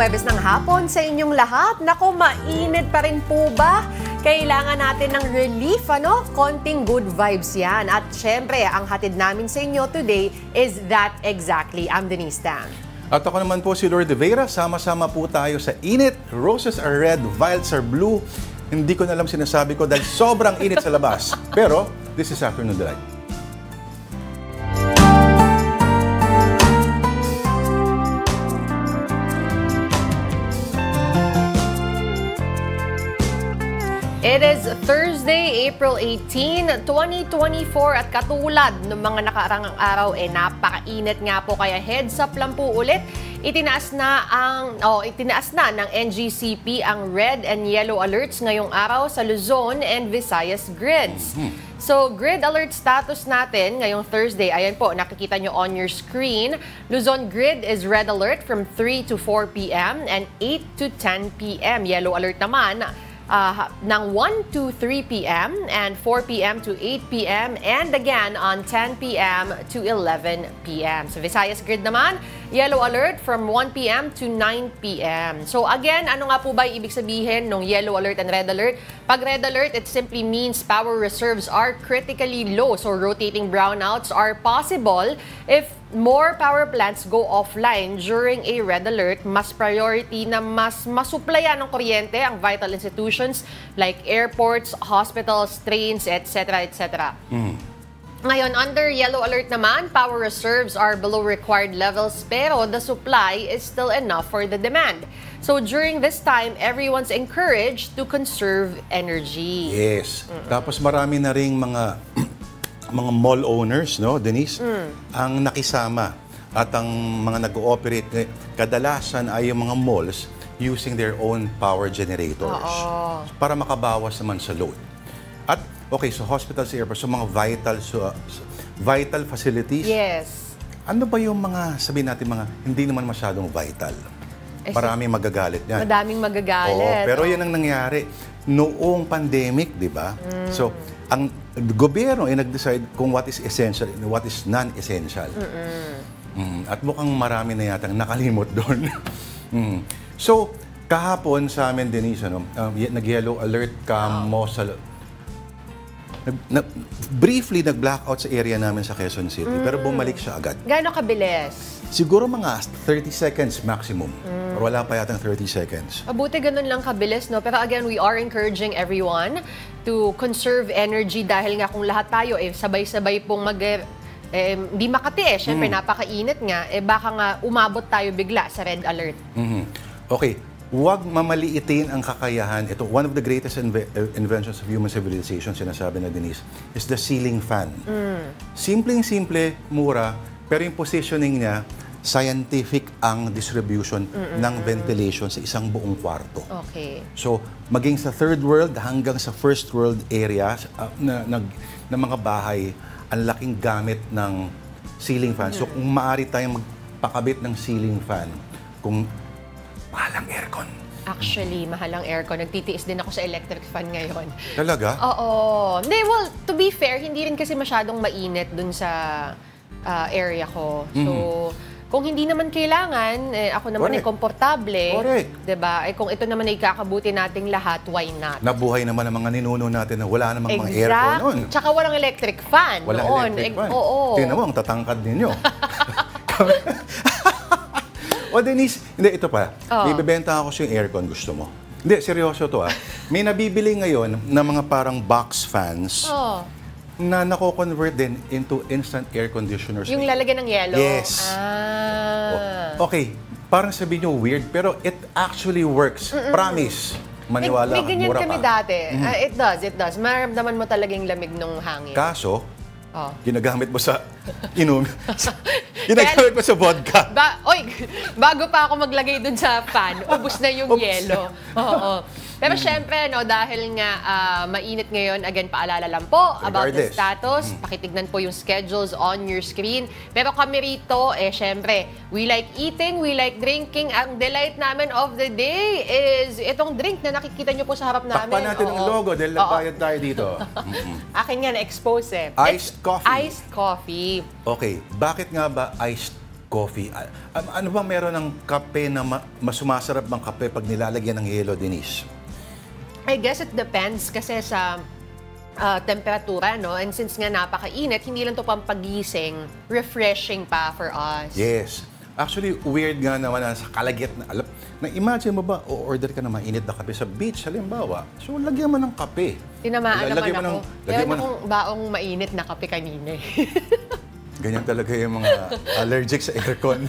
Huwebes ng hapon sa inyong lahat. Naku, mainit pa rin po ba? Kailangan natin ng relief, ano? Konting good vibes yan. At syempre, ang hatid namin sa inyo today is that exactly. I'm Denise Tan. At ako naman po si Lord De Vera. Sama-sama po tayo sa init. Roses are red, violets are blue. Hindi ko na alam sinasabi ko dahil sobrang init sa labas. Pero, this is Afternoon Delight. It is Thursday, April 18, 2024 at katulad ng mga nakaraang araw, napakainit nga po kaya heads up lang po ulit. Itinaas na ng NGCP ang red and yellow alerts ngayong araw sa Luzon and Visayas grids. So, grid alert status natin ngayong Thursday, ayan po, nakikita nyo on your screen. Luzon grid is red alert from 3 to 4 p.m. and 8 to 10 p.m. Yellow alert naman ng 1 to 3 p.m. and 4 p.m. to 8 p.m. and again on 10 p.m. to 11 p.m. Sa Visayas grid naman, yellow alert from 1 p.m. to 9 p.m. So again, ano nga po ba ibig sabihin ng yellow alert and red alert? Pag red alert, it simply means power reserves are critically low. So rotating brownouts are possible if more power plants go offline during a red alert. Mas priority na mas masuplayan ng kuryente ang vital institutions like airports, hospitals, trains, etc. etc. Ngayon, under yellow alert naman, power reserves are below required levels pero the supply is still enough for the demand. So during this time, everyone's encouraged to conserve energy. Yes. Tapos marami na ring mga mall owners, no, Denise, ang nakisama at ang mga nag-ooperate, kadalasan ay yung mga malls using their own power generators para makabawas naman sa load. At okay, so hospitals, airports, so mga vital facilities. Yes. Ano ba yung mga, sabihin natin, mga hindi naman masyadong vital? Maraming magagalit yan. Madaming magagalit. Oo, pero yan ang nangyari noong pandemic, di ba? So, ang gobyerno ay nag-decide kung what is essential and what is non-essential. At mukhang marami na yatang nakalimot doon. So, kahapon sa amin, Denise, nag-yellow alert kamo sa... briefly nag-blackout sa area namin sa Quezon City, pero bumalik siya agad. Gaano kabilis? Siguro mga 30 seconds maximum. Or wala pa yatang 30 seconds. Mabuti ganun lang kabilis, no? Pero again, we are encouraging everyone to conserve energy dahil nga kung lahat tayo sabay-sabay pong di makati syempre napakainit nga, baka nga umabot tayo bigla sa red alert. Okay, huwag mamaliitin ang kakayahan. Ito, one of the greatest inventions of human civilization, sinasabi na Denise, is the ceiling fan. Simpleng-simple, mura, pero yung positioning niya, scientific ang distribution ng ventilation sa isang buong kwarto. Okay. So, maging sa third world hanggang sa first world areas na mga bahay, ang laking gamit ng ceiling fan. So, kung maaari tayong magpakabit ng ceiling fan, kung mahalang aircon. Actually, mahalang aircon. Nagtitiis din ako sa electric fan ngayon. Talaga? Oo. Hindi, well, to be fair, hindi rin kasi masyadong mainit dun sa area ko. So, kung hindi naman kailangan, ako naman ay komportable. Correct. Diba? Kung ito naman ay kakabuti nating lahat, why not? Nabuhay naman ang mga ninuno natin na wala namang mga aircon noon. Tsaka walang electric fan Walang noon. electric fan. Oo. Tingnan mo, ang tatangkad ninyo. O Denise, hindi, ito pa. Ibebenta ako sa yung aircon, gusto mo? Hindi, seryoso to May nabibili ngayon na mga parang box fans na nako-convert din into instant air conditioners. Yung lalagyan ng yellow? Yes. Okay, parang sabihin nyo weird, pero it actually works. Promise. Maniwala may ka, ganyan mura kami pa. dati. It does. Maramdaman mo talagang lamig ng hangin. Kaso, ginagamit mo sa inom. Ginagamit mo sa vodka. Bago pa ako maglagay dun sa fan, ubos na yung yelo. Oo. Pero syempre, dahil nga mainit ngayon, again, paalala lang po about the status. Pakitignan po yung schedules on your screen. Pero kami rito, syempre, we like eating, we like drinking. Ang delight namin of the day is itong drink na nakikita nyo po sa harap namin. Takpan natin ang logo dahil nagbayad tayo dito. Akin nga na-expose Iced coffee. Iced coffee. Okay, bakit nga ba iced Coffee. Ano ba meron ng kape na mas sumasarap bang kape pag nilalagyan ng yelo, Denise? I guess it depends kasi sa temperatura, no? And since nga napakainit, hindi lang to pampagising, refreshing pa for us. Yes. Actually, weird nga naman na sa kalagit na alam. Na-imagine mo ba, o-order ka na mainit na kape sa beach, halimbawa. So, lagyan mo ng kape. Tinamaan naman ako. Lagyan mo akong baong mainit na kape kanina. Ganyan talaga yung mga allergic sa aircon.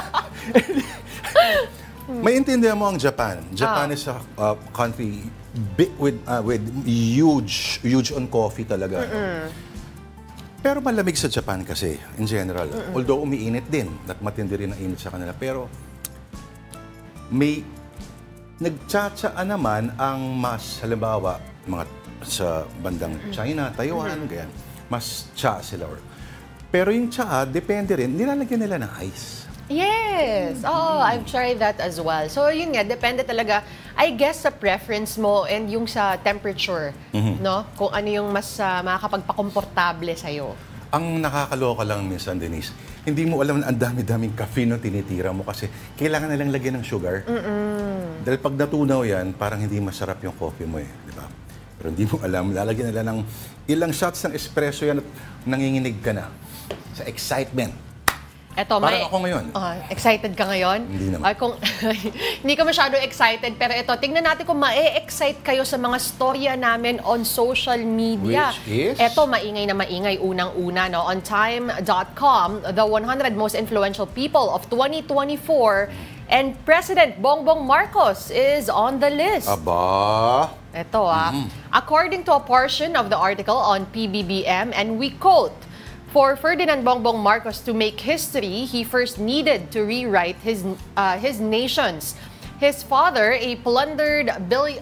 Maintindihan mo ang Japan. Japan is a country with huge on coffee talaga. Pero malamig sa Japan kasi, in general. Although umiinit din, at matindi rin ang init sa kanila. Pero may nagtsatsaa naman ang mas, halimbawa, mga sa bandang China, Taiwan, ganyan. Mas tsa sila. Pero yung tsaa, depende rin, nilalagyan nila ng ice. Yes! Oo, I've tried that as well. So, yun nga, depende talaga, I guess, sa preference mo and yung sa temperature, no? Kung ano yung mas makakapagpakomportable sa'yo. Ang nakakaloka lang minsan, Denise, hindi mo alam na ang dami-daming caffeine na tinitira mo kasi kailangan nilang lagyan ng sugar. Dahil pag natunaw yan, parang hindi masarap yung coffee mo eh, di ba? Pero hindi mo alam, lalagyan nila ng ilang shots ng espresso yan at nanginginig ka na sa excitement. Eto, Parang ako ngayon. Excited ka ngayon? Hindi naman. Hindi ka masyado excited, pero ito, tingnan natin kung ma-excite kayo sa mga storya namin on social media. Which is? Eto, maingay na maingay unang-una. No? On time.com, the 100 most influential people of 2024, and President Bongbong Marcos is on the list. Aba! Ito according to a portion of the article on PBBM, and we quote, "For Ferdinand Bongbong Marcos to make history, he first needed to rewrite his nations. His father plundered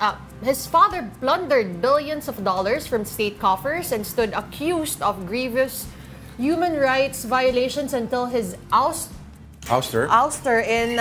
billions of dollars from state coffers and stood accused of grievous human rights violations until his ouster in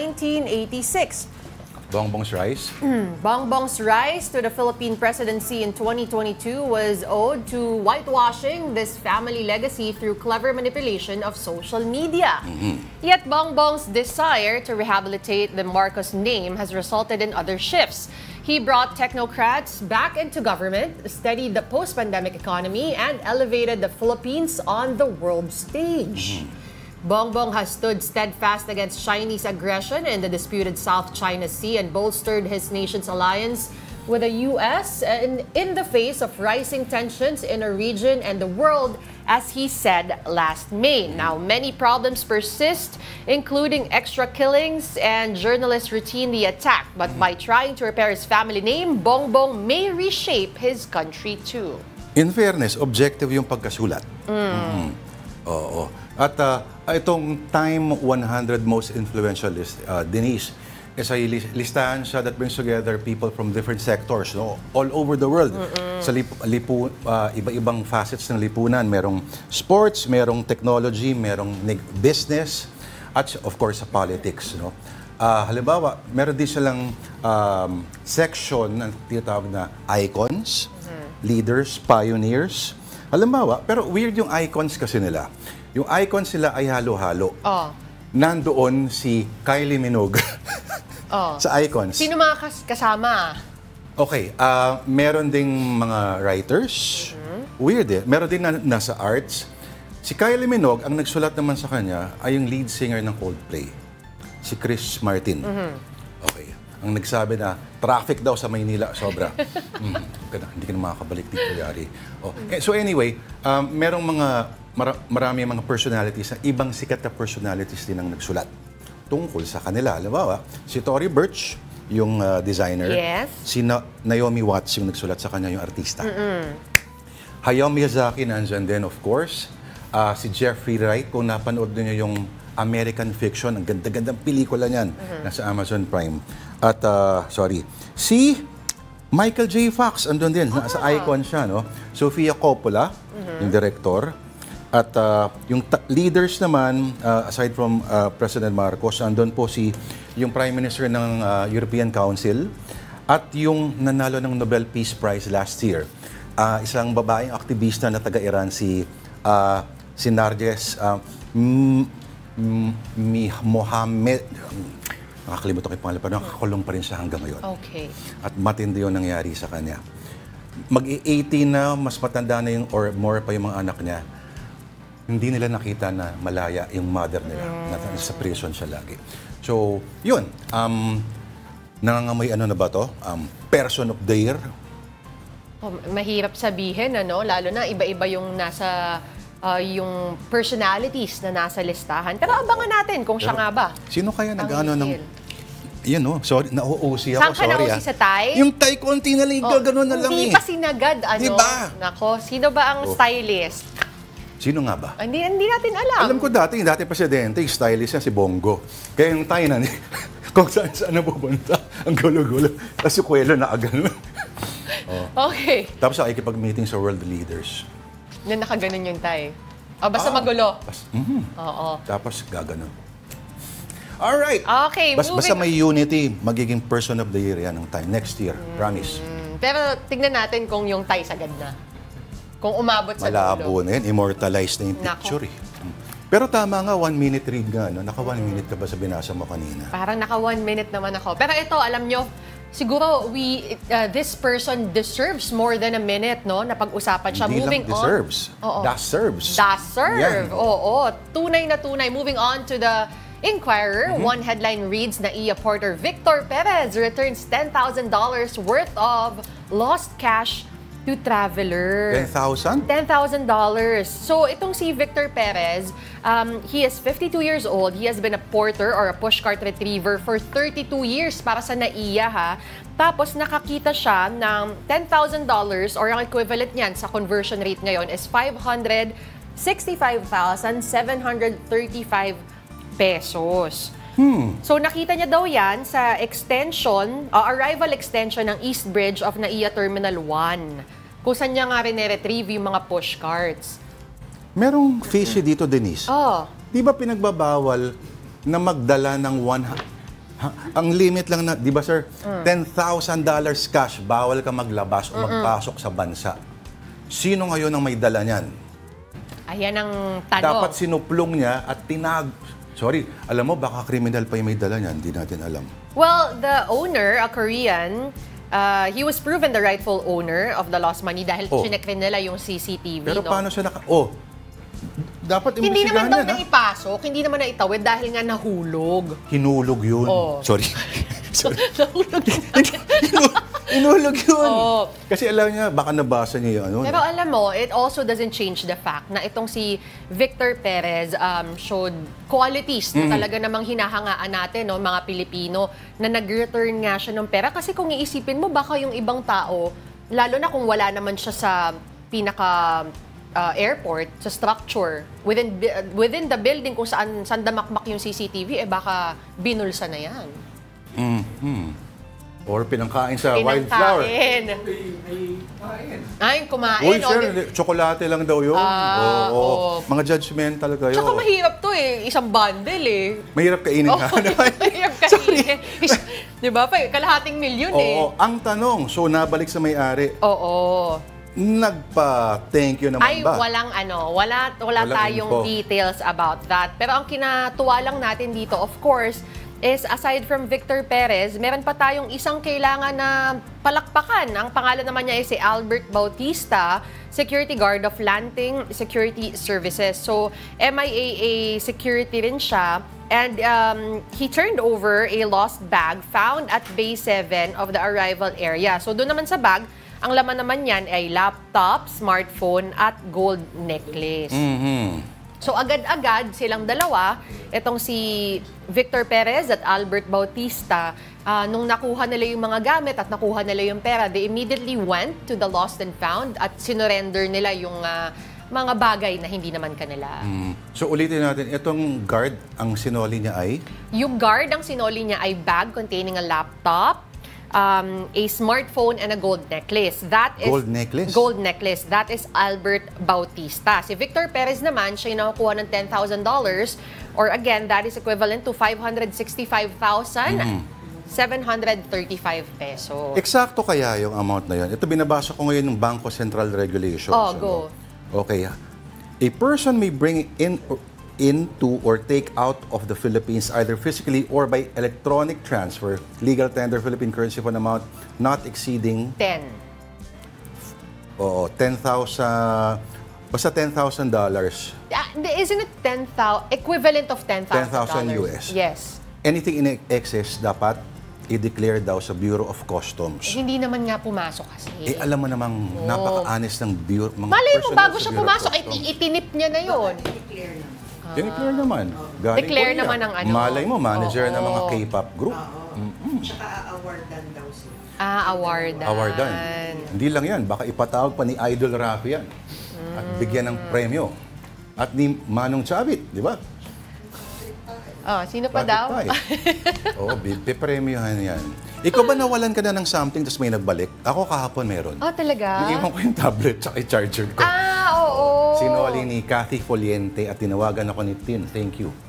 1986. Bongbong's rise? Bongbong's rise to the Philippine presidency in 2022 was owed to whitewashing this family legacy through clever manipulation of social media. Yet Bongbong's desire to rehabilitate the Marcos name has resulted in other shifts. He brought technocrats back into government, steadied the post-pandemic economy, and elevated the Philippines on the world stage. Bongbong has stood steadfast against Chinese aggression in the disputed South China Sea and bolstered his nation's alliance with the U.S. in the face of rising tensions in a region and the world, as he said last May. Now, many problems persist, including extra killings and journalists routinely attacked. But by trying to repair his family name, Bongbong may reshape his country too. In fairness, objective yung pagkasulat. Oo. At itong Time 100 Most Influential list, Denise, is a listahan siya that brings together people from different sectors, no? All over the world. Sa iba-ibang facets ng lipunan. Merong sports, merong technology, merong business, at of course sa politics. No? Halimbawa, meron din silang section na tinatawag na icons, leaders, pioneers. Halimbawa, pero weird yung icons kasi nila. Yung icons nila ay halo-halo. Nandoon si Kylie Minogue sa icons. Sino mga kasama? Okay, meron ding mga writers. Weird eh. Meron din nasa arts. Si Kylie Minogue, ang nagsulat naman sa kanya ay yung lead singer ng Coldplay, si Chris Martin. Okay. Ang nagsabi na traffic daw sa Maynila, sobra. Hindi ka na makakabalik dito, yari. So anyway, merong marami mga personalities, ibang sikat na personalities din ang nagsulat tungkol sa kanila. Halimbawa, si Tory Burch, yung designer. Yes. Si Naomi Watts, yung nagsulat sa kanya, yung artista. Hayao Miyazaki, nandyan din, of course. Si Jeffrey Wright, kung napanood niyo yung American Fiction, ang ganda-gandang pelikula niyan, nasa Amazon Prime. At, si Michael J. Fox, andun din, nasa icon siya, no? Sofia Coppola, yung director. At yung leaders naman, aside from President Marcos, andun po yung Prime Minister ng European Council at yung nanalo ng Nobel Peace Prize last year. Isang babaeng aktivista na taga-Iran, si Narges Mohammed, nakakalimutan ko yung pangalan, pero nakakulong pa rin siya hanggang ngayon. Okay. At matindi yung nangyari sa kanya. Mag-18 na, mas matanda na yung, or more pa yung mga anak niya, hindi nila nakita na malaya yung mother nila, na sa prison siya lagi. So, yun. Nangangamoy ano na ba to? Person of the year. Oh, mahirap sabihin, ano? Lalo na iba-iba yung nasa yung personalities na nasa listahan. Pero abangan natin kung siya nga ba. Sino kaya ang nag-ano ng... hihil. Yan o, sorry, na-OOC ako, Saan ka sorry. na-OOC sa Thai? Yung Thai, konti na lang, gano'n na lang Hindi pa sinagad, ano? Diba? Nako, sino ba ang stylist? Sino nga ba? Hindi natin alam. Alam ko dati, yung dati presidente, yung stylist niya si Bongo. Kaya yung Thai na, kung saan na pupunta, ang gulo-gulo. Tapos yung kwelo na agano. Okay. Tapos nakikipag-meeting sa world leaders. Na nakaganon yung Thai. Basta magulo. Oo. Tapos gaganon. Alright. Okay, Basta may unity, magiging person of the year yan ng time. Next year, promise. Pero tignan natin kung yung Thai sagad na. Kung umabot sa Malabo dulo. na yan, immortalized na yung picture eh. Pero tama nga, 1 minute read nga. No? Naka 1 minute ka ba sa binasa mo kanina? Parang naka 1 minute naman ako. Pero ito, alam nyo, siguro this person deserves more than a minute, no? Na pag-usapan siya. Hindi Moving lang deserves. On. Oo. Das serves. Das serve. Yan. Oo. Tunay na tunay. Moving on to the Inquirer, one headline reads na Iya Porter Victor Perez returns $10,000 worth of lost cash to traveler. 10,000? $10,000. So, itong si Victor Perez, he is 52 years old. He has been a porter or a pushcart retriever for 32 years para sa NAIA, ha. Tapos, nakakita siya ng $10,000 or ang equivalent niyan sa conversion rate ngayon is 565,735 pesos. So nakita niya daw yan sa extension, arrival extension ng East Bridge of NAIA Terminal 1. Kung saan niya nga rin retrieve yung mga push carts. Merong fishy dito, Denise. Di ba pinagbabawal na magdala ng ang limit lang na, di ba sir, $10,000 cash, bawal ka maglabas o magpasok sa bansa. Sino ngayon ang may dala niyan? Ayan ang tanong. Dapat sinuplong niya at Sorry, alam mo, baka criminal pa yung may dala niyan, hindi natin alam. Well, the owner, a Korean, he was proven the rightful owner of the lost money dahil chinek rin nila yung CCTV. Pero no? paano siya dapat Hindi naman imbestigahan daw yan, ha? naipasok, hindi naman naitawid dahil nga nahulog. Hinulog yun. Sorry. Nahulog Hinulog yun. Oo. Kasi alam niya, baka nabasa niya yung ano. Pero alam mo, it also doesn't change the fact na itong si Victor Perez showed qualities na talaga namang hinahangaan natin, no, mga Pilipino, na nag-return nga siya ng pera. Kasi kung iisipin mo, baka yung ibang tao, lalo na kung wala naman siya sa pinaka airport, sa structure, within the building kung saan damakmak yung CCTV, baka binulsa na yan. Or pinangkain sa wildflower. Ay, kumain. Uy, sir, tsokolate lang daw yun. Oo. Mga judgmental kayo. Tsaka mahirap to eh. Isang bundle eh. Mahirap kainin ka. Mahirap kainin. Di ba? Kalahating milyon eh. Oo. Ang tanong, so nabalik sa may-ari. Oo. Nagpa-thank you naman Ay, ba? wala tayong info. details about that. Pero ang kinatuwa lang natin dito, of course, is aside from Victor Perez, meron pa tayong isang kailangan na palakpakan. Ang pangalan naman niya ay si Albert Bautista, security guard of Lanting Security Services. So, MIAA security rin siya. And he turned over a lost bag found at Bay 7 of the arrival area. So, doon naman sa bag, ang laman naman yan ay laptop, smartphone, at gold necklace. So agad-agad silang dalawa, itong si Victor Perez at Albert Bautista, nung nakuha nila yung mga gamit at nakuha nila yung pera, they immediately went to the lost and found at sinurrender nila yung mga bagay na hindi naman kanila. So ulitin natin, itong guard, ang sinoli niya ay? Yung guard, ang sinoli niya ay bag containing a laptop, a smartphone, and a gold necklace. That is Gold necklace? Gold necklace. That is Albert Bautista. Si Victor Perez naman, siya yung nakakuha ng $10,000 or again, that is equivalent to 565,735 pesos. Eksakto kaya yung amount na yun? Ito binabasa ko ngayon ng Bangko Sentral Regulations. Oh, go. Okay. A person may bring in into or take out of the Philippines either physically or by electronic transfer, legal tender Philippine currency for an amount not exceeding 10. 10,000, basta $10,000. Isn't it 10,000, equivalent of $10,000? 10,000 US. Yes. Anything in excess dapat i-declare daw sa Bureau of Customs. Hindi naman nga pumasok kasi. Alam mo namang napaka-honest ng Bureau. Malay mo, personnel bago sa siya Bureau of pumasok, Customs. itinip niya na yun. Declare naman. Galing Declare Korea. naman ang ano. Malay mo, manager ng mga Oo. K-pop group. Tsaka awardan daw sila. Awardan. Awardan. Hindi lang yan, baka ipatawag pa ni Idol Rafi yan. At bigyan ng premyo. At ni Manong Chavit, di ba? Sino pa Bakit daw? pa eh? Oo, pipremyohan yan. Ikaw ba nawalan ka na ng something tapos may nagbalik? Ako kahapon meron. Talaga? Iiwan ko yung tablet at charger ko. Oo. Sinoli ni Cathy Foliente at tinawagan ako ni Tin. Thank you.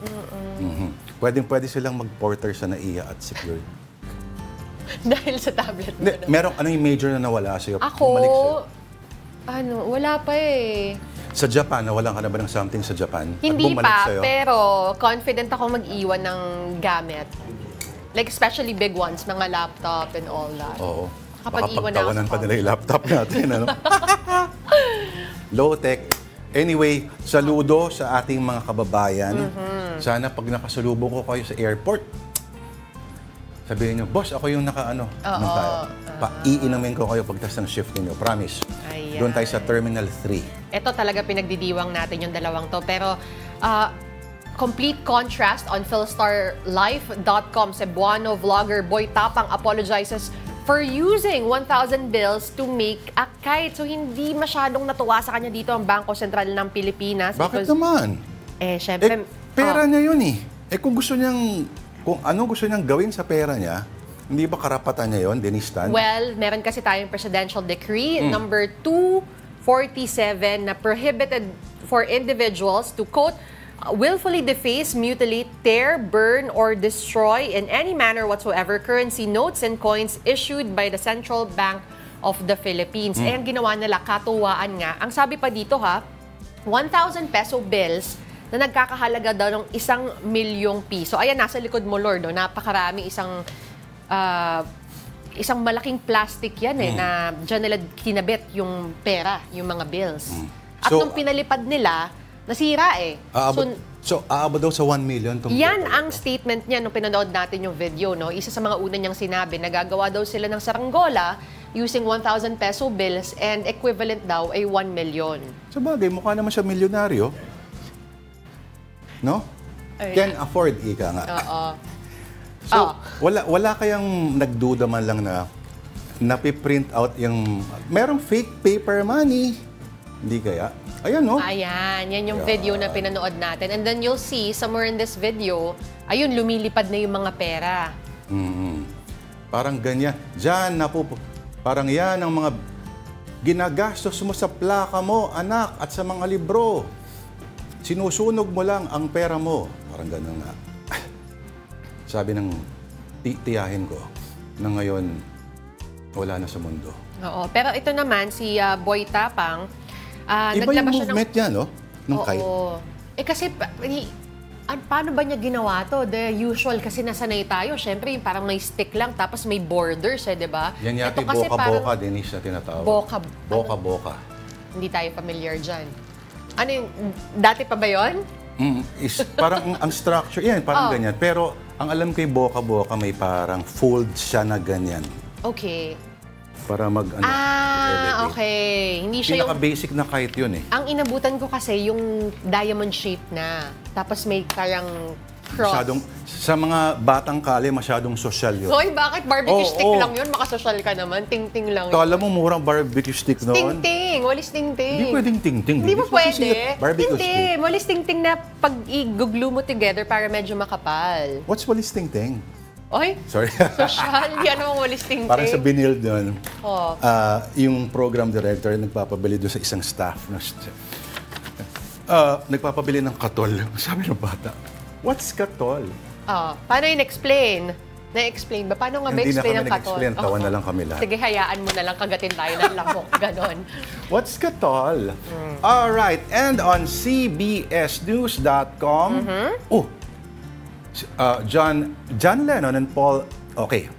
Pwede silang mag-porter sa NAIA at secure. Dahil sa tablet mo. Hindi, merong ano yung major na nawala sa'yo? Ako, Bumalik sa'yo? wala pa eh. Sa Japan, nawalan ka na ba ng something sa Japan? Hindi at bumalik pa, sa'yo? pero confident ako mag-iwan ng gamit. Like especially big ones, mga laptop and all that. Oo. Kapag Baka iwan na ako pagtawanan sa pa nila yung laptop natin. Ano? Low-tech. Anyway, saludo sa ating mga kababayan. Sana pag nakasalubong ko kayo sa airport, sabihin nyo, boss, ako yung nakaano. Iinumin ko kayo pagtas ng shift ninyo. Promise. Ayan. Doon tayo sa Terminal 3. Ito talaga pinagdidiwang natin yung dalawang to. Pero complete contrast on philstarlife.com. Cebuano vlogger Boy Tapang apologizes for using 1,000 bills to make a kite. So hindi masyadong natuwa sa kanya dito ang Bangko Sentral ng Pilipinas. Bakit naman? Syempre, Pera niya yun eh. Kung ano gusto niyang gawin sa pera niya, hindi ba karapatan niya yun, Denise Tan? well, meron kasi tayong Presidential Decree number 247 na prohibited for individuals to, quote, willfully deface, mutilate, tear, burn, or destroy in any manner whatsoever currency notes and coins issued by the Central Bank of the Philippines. Ang ginawa nila, katuwaan nga. Ang sabi pa dito 1,000 peso bills na nagkakahalaga daw ng 1 milyong piso. Ayan, nasa likod mo, Lord. Napakarami, isang malaking plastic yan na dyan nila kinabit yung pera, yung mga bills. At So, nung pinalipad nila, nasira aabot daw sa 1 million. Yan ang statement niya nung pinanood natin yung video. Isa sa mga una niyang sinabi, nagagawa daw sila ng saranggola using 1,000 peso bills and equivalent daw ay 1 million. Sa bagay, mukha naman siya milyonaryo. No? Can afford, ika nga. Oo. So, wala kayang nagduda man lang na napiprint out yung... Merong fake paper money. Hindi kaya? Ayan, no? Ayan, yan yung video na pinanood natin. And then you'll see, somewhere in this video, ayun, lumilipad na yung mga pera. Parang ganyan. Diyan, parang yan ang mga ginagastos mo sa plaka mo, anak, at sa mga libro. Sinusunog mo lang ang pera mo. Parang gano'n nga. Sabi ng tiyahin ko na ngayon, wala na sa mundo. Oo, pero ito naman, si Boy Tapang, Iba yung movement niya, no? Nung kite. Kasi, paano ba niya ginawa to? The usual, kasi nasanay tayo. Siyempre, yung parang may stick lang, tapos may borders, di ba? Yan yata yung boka-boka, Denise, na tinatawag. Boka-boka. Hindi tayo familiar dyan. Ano yung, dati pa ba yun? Parang ang structure, yan, parang ganyan. Pero, ang alam ko yung boka-boka, may parang fold siya na ganyan. Okay. Para elevate. Okay. Hindi siya yung... Pinaka-basic na kite yun eh. Ang inabutan ko kasi yung diamond shape na. Tapos may parang cross. Sa mga batang kali, masyadong social yun. Hoy, bakit barbecue stick lang yun? Makasosyal ka naman. Ting-ting lang yun. Kala mo murang barbecue stick noon? Ting-ting. Walis ting-ting. Hindi pwedeng ting-ting. Hindi mo pwede. Barbecue Hindi. stick. Walis ting-ting na pag i-glue mo together para medyo makapal. What's walis ting-ting? Oy, Sorry. social. Yan ang walis ting-ting. Parang sa binil doon, Oh. yung program director nagpapabili doon sa isang staff. Nagpapabili ng katol. Sabi ng bata, what's katol? Paano yun explain? Na-explain ba? Paano nga ba Hindi na explain kami ang katol? nag-explain, tawa na lang kami lahat. Sige, hayaan mo na lang kagatin tayo ng lamok. Ganon. What's katol? All right, and on cbsnews.com, John Lennon and Paul, okay.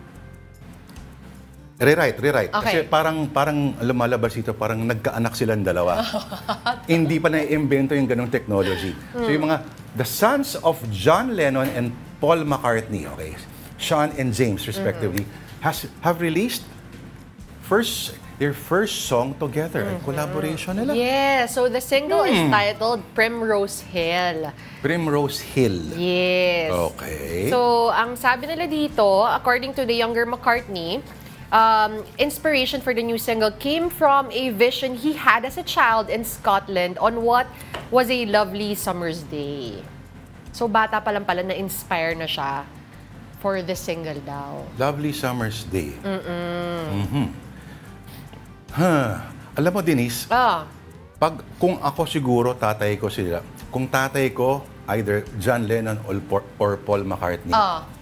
Rewrite. Kasi Okay. parang lumalabas ito, parang nagkaanak silang dalawa. Hindi pa na-invento yung ganong technology. So yung mga, the sons of John Lennon and Paul McCartney, okay, Sean and James respectively, have released their first song together. Collaboration nila. Yeah, so the single is titled Primrose Hill. Primrose Hill. Yes. Okay. So, ang sabi nila dito, according to the younger McCartney, inspiration for the new single came from a vision he had as a child in Scotland on what was a lovely summer's day. So, bata pa lang pala na-inspire na siya for the single daw. Lovely Summer's Day. Alam mo, Denise, kung ako siguro, tatay ko sila. Kung tatay ko, either John Lennon or Paul McCartney.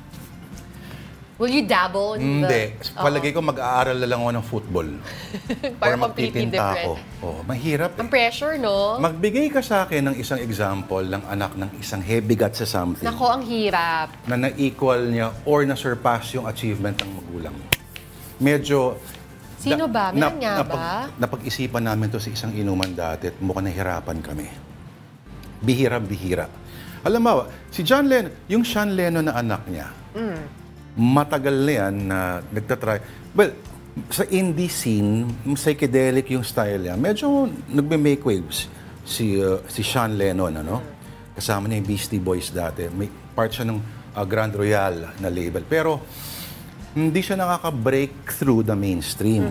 Will you dabble in Hindi. the... Palagay ko mag-aaral na lang ako ng football. Para or completely magpipinta ako. different. Oh, mahirap Ang eh. pressure, no? Magbigay ka sa akin ng isang example ng anak ng isang heavy gut sa something Nako, ang hirap. na na-equal niya or na-surpass yung achievement ng magulang. Medyo... Sino ba? Meron nga ba? Napag-isipan namin to sa isang inuman dati at mukhang nahirapan kami. Bihirang-bihira. Alam mo, si John Lennon, yung Sean Lennon na anak niya, matagal na yan na nagtatry. Well, sa indie scene, psychedelic yung style niya. Medyo nagme-make waves si Sean Lennon, ano? Kasama niya yung Beastie Boys dati. May part siya ng Grand Royale na label. Pero hindi siya nakaka-break through the mainstream.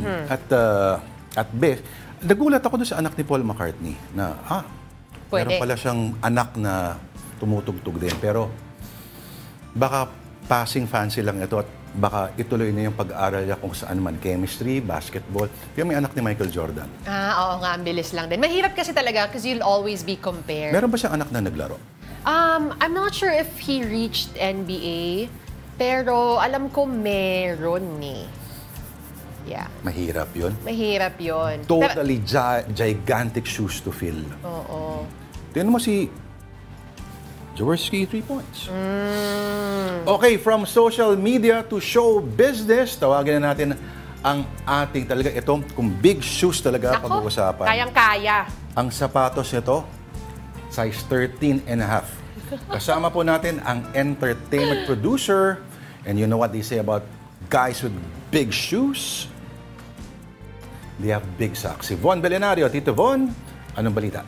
At best, nagulat ako doon sa anak ni Paul McCartney na, Pwede. meron pala siyang anak na tumutugtog din. Pero baka passing fancy lang ito at baka ituloy na yung pag-aaral niya kung saan man, chemistry, basketball. Kaya may anak ni Michael Jordan. Oo nga, ang bilis lang din. Mahirap kasi talaga because you'll always be compared. Meron ba siyang anak na naglaro? I'm not sure if he reached NBA, pero alam ko meron eh. Yeah, Mahirap yun. mahirap yun. Totally gigantic shoes to fill. Oo. Tingnan mo si Jaworski, 3 points. Okay, from social media to show business, tawagin na natin ang ating talaga, ito, kung big shoes talaga Nako, pag-uusapan. kayang-kaya. Ang sapatos nito, size 13 and a half. Kasama po natin ang entertainment producer. And you know what they say about guys with big shoes? They have big socks. Si Von Belenario. Tito Von, anong balita?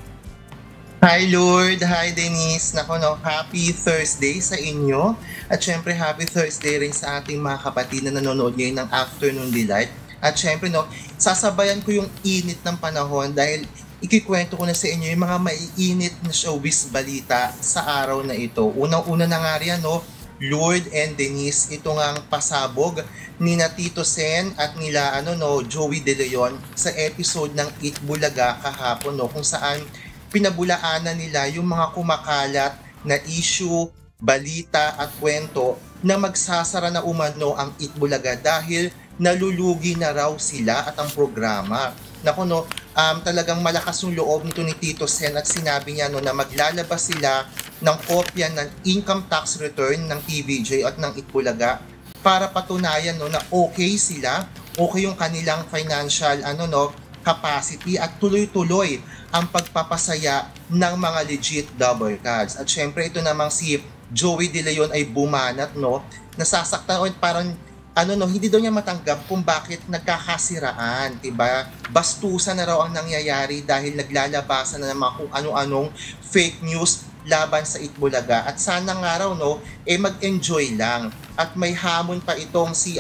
Hi Lord, hi Denise. Nako no, happy Thursday sa inyo. At syempre happy Thursday rin sa ating mga kapatid na nanonood ngayon ng Afternoon Delight. At syempre no, sasabayan ko yung init ng panahon dahil ikikwento ko na sa inyo yung mga maiinit na showbiz balita sa araw na ito. Unang-una na nga riyan no, Lord and Denise, ito nga ang pasabog ni na Tito Sen at nila Joey De Leon sa episode ng Itbulaga kahapon no, kung saan pinabulaanan nila yung mga kumakalat na issue, balita at kwento na magsasara na umano ang Itbulaga dahil nalulugi na raw sila at ang programa. Naku no, talagang malakas yung loob nito ni Tito Sen at sinabi niya no, na maglalabas sila ng kopya ng income tax return ng TVJ at ng Itbulaga para patunayan no, na okay sila, okay yung kanilang financial capacity at tuloy-tuloy ang pagpapasaya ng mga legit double cards. At syempre ito namang si Joey De Leon ay bumanat no, nasasaktan o parang hindi daw niya matanggap kung bakit nagkakasiraan, diba? Bastusan na raw ang nangyayari dahil naglalabasan na naman kung ano-anong fake news laban sa Itbulaga. At sana nga raw mag-enjoy lang. At may hamon pa itong si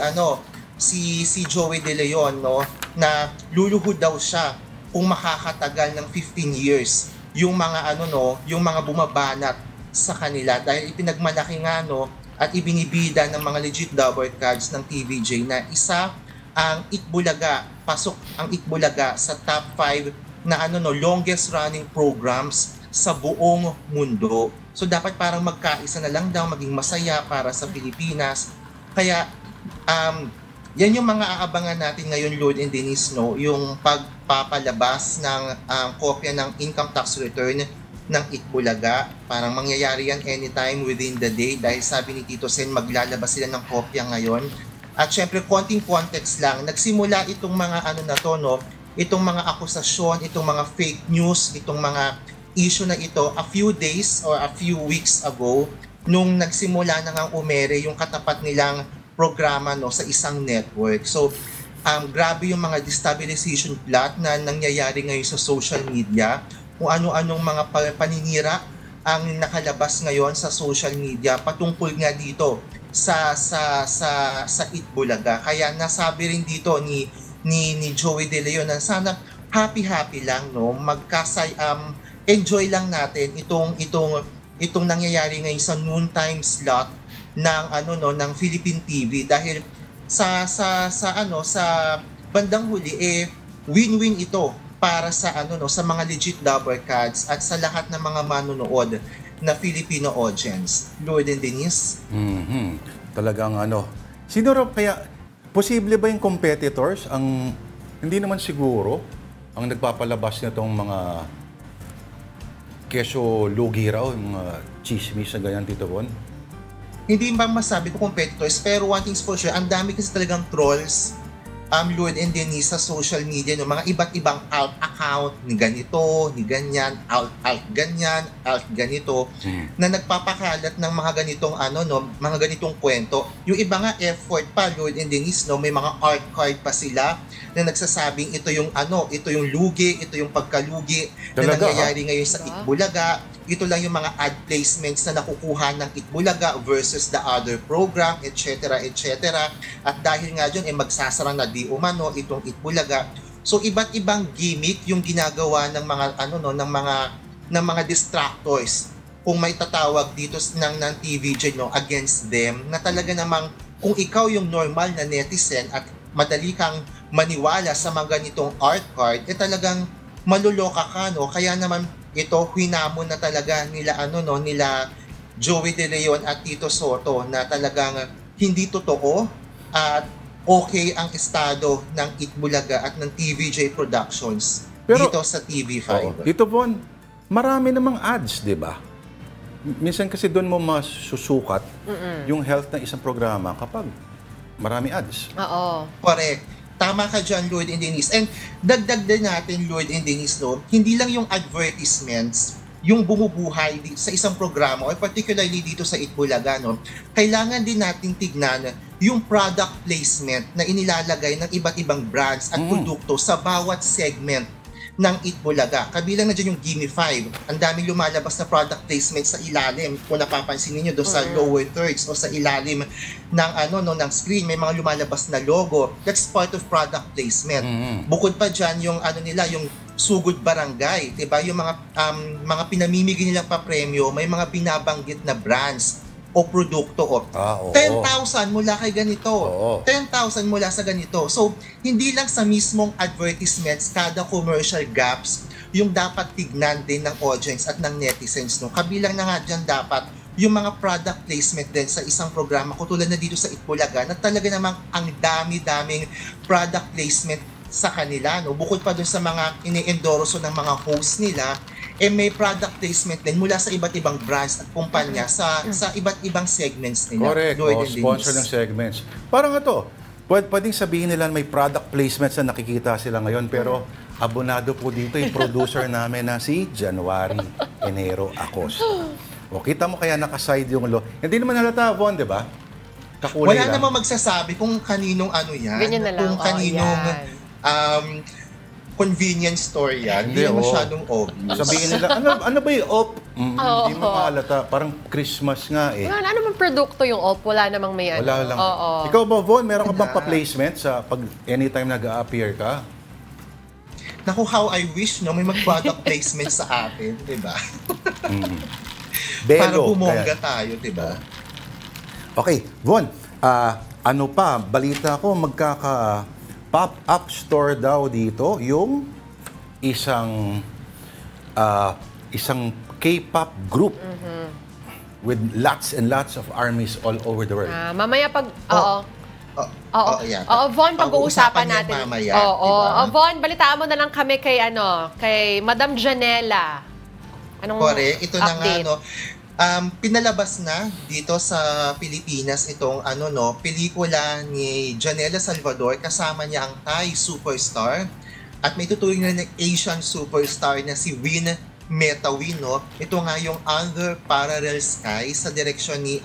Joey De Leon no, na luluhod daw siya kung makakatagal ng 15 years yung mga yung mga bumabanat sa kanila dahil ipinagmalaki nga at ibinibida ng mga legit double cards ng TVJ na isa ang Itbulaga, pasok ang Itbulaga sa top 5 na longest running programs sa buong mundo. So dapat parang magkaisa na lang daw, maging masaya para sa Pilipinas Kaya, yan yung mga aabangan natin ngayon, Lord and Denise, no? Yung pagpapalabas ng kopya ng income tax return ng Itbulaga. Parang mangyayari yan anytime within the day dahil sabi ni Tito Sen, maglalabas sila ng kopya ngayon. At syempre, konting context lang, nagsimula itong mga ano na to, no? Itong mga akusasyon, itong mga fake news, itong mga issue na ito a few days or a few weeks ago nung nagsimula na ngang umere yung katapat nilang programa, no, sa isang network. So, grabe yung mga destabilization plot na nangyayari ngayon sa social media, kung ano-anong mga paninira ang nakalabas ngayon sa social media patungkol nga dito sa Itbulaga. Kaya nasabi rin dito ni Joey De Leon na sana happy lang, no, enjoy lang natin itong nangyayari ngayon sa noontime slot ng ng Philippine TV dahil sa bandang huli win-win ito para sa sa mga legit double cards at sa lahat ng mga manonood na Filipino audience. Lord and Denise? Talagang sino raw kaya posible ba yung competitors ang hindi naman siguro ang nagpapalabas nitong mga keso lugi raw, yung mga chismis na ganyan, Tito Von? Hindi ba masabi ko competitors, pero one thing's for sure, ang dami kasi talagang trolls, Lord and Denise, sa social media, no? Mga iba't ibang alt account, ni ganito, ni ganyan, alt ganyan, alt ganito, na nagpapakalat ng mga ganitong mga ganitong kwento. Yung iba nga effort pa, Lord and Denise, no? May mga art card pa sila na nagsasabing ito yung lugi, ito yung pagkalugi na nangyayari ngayon sa Itbulaga. Ito lang yung mga ad placements na nakukuha ng Itbulaga versus the other program, etc. At dahil nga dyan, magsasara na di umano itong Itbulaga. So iba't ibang gimmick yung ginagawa ng mga distractors, kung may tatawag dito ng TVJ, no, against them, na talaga namang kung ikaw yung normal na netizen at madali kang maniwala sa mga ganitong art card, talagang maluloka ka, no? Kaya naman ito hinamon na talaga nila nila Joey De Leon at Tito Soto na talagang hindi totoo at okay ang estado ng Itbulaga at ng TVJ Productions dito sa TV5. Tito Von, marami namang ads, di ba? Minsan kasi doon mo masusukat yung health ng isang programa kapag marami ads. Oo. Correct. Tama ka dyan, Lord and Denise. And dagdag din natin, Lord and Denise, no, hindi lang yung advertisements yung bumubuhay sa isang programa or particularly dito sa Itbulaga, no. Kailangan din natin tignan yung product placement na inilalagay ng iba't ibang brands at produkto sa bawat segment ng Itbulaga. Kabilang na dyan yung Gimme 5. Ang daming lumalabas na product placement sa ilalim. Kung napapansin niyo doon sa lower thirds o sa ilalim ng ng screen, may mga lumalabas na logo. That's part of product placement. Bukod pa dyan yung yung Sugod Barangay, 'di ba? Yung mga pinamimigay nilang pa-premyo, may mga binabanggit na brands o produkto 10,000 mula kay ganito, 10,000 mula sa ganito. So, hindi lang sa mismong advertisements, kada commercial gaps, yung dapat tignan din ng audience at ng netizens, no? Kabilang na nga dyan dapat yung mga product placement din sa isang programa, katulad na dito sa Itbulaga, na talaga namang ang dami-daming product placement sa kanila, no? Bukod pa dun sa mga ini-endorso ng mga hosts nila, may product placement din mula sa iba't ibang brands at kumpanya sa iba't ibang segments nila. Correct. Sponsor ng segments. Parang pwedeng sabihin nila may product placements na nakikita sila ngayon, pero abonado po dito yung producer namin na si January Enero Acosta. O, kita mo kaya nakaside yung Hindi naman halata, Von, di ba? Kakulay Wala lang. namang magsasabi kung kaninong yan. Ganyan na lang. Kung kaninong convenience store yan. Hindi masyadong obvious. Sabihin nila, ano ba yung op? Hindi mo mahalata. Parang Christmas nga eh. Wala namang produkto yung op. Wala namang may Wala lang. Oo. Ikaw ba, Von, meron ka bang pa-placement sa pag anytime nag-a-appear ka? Naku, how I wish may mag-product placement sa atin, di ba? Para bumongga tayo, di ba? Okay, Von, ano pa, balita ko, pop-up store daw dito yung isang K-pop group. with lots and lots of armies all over the world. Mamaya pag... Oo. Yeah. Von, pag-uusapan yan natin. mamaya, Oo. diba? Von, balitaan mo na lang kami kay Madam Janela. Anong Correct. Ito na nga, update? no. Pinalabas na dito sa Pilipinas itong pelikula ni Janela Salvador, kasama niya ang Thai superstar at may tuturing na ng Asian superstar na si Win Metawin, no. Ito nga yung Under Parallel Skies sa direksyon ni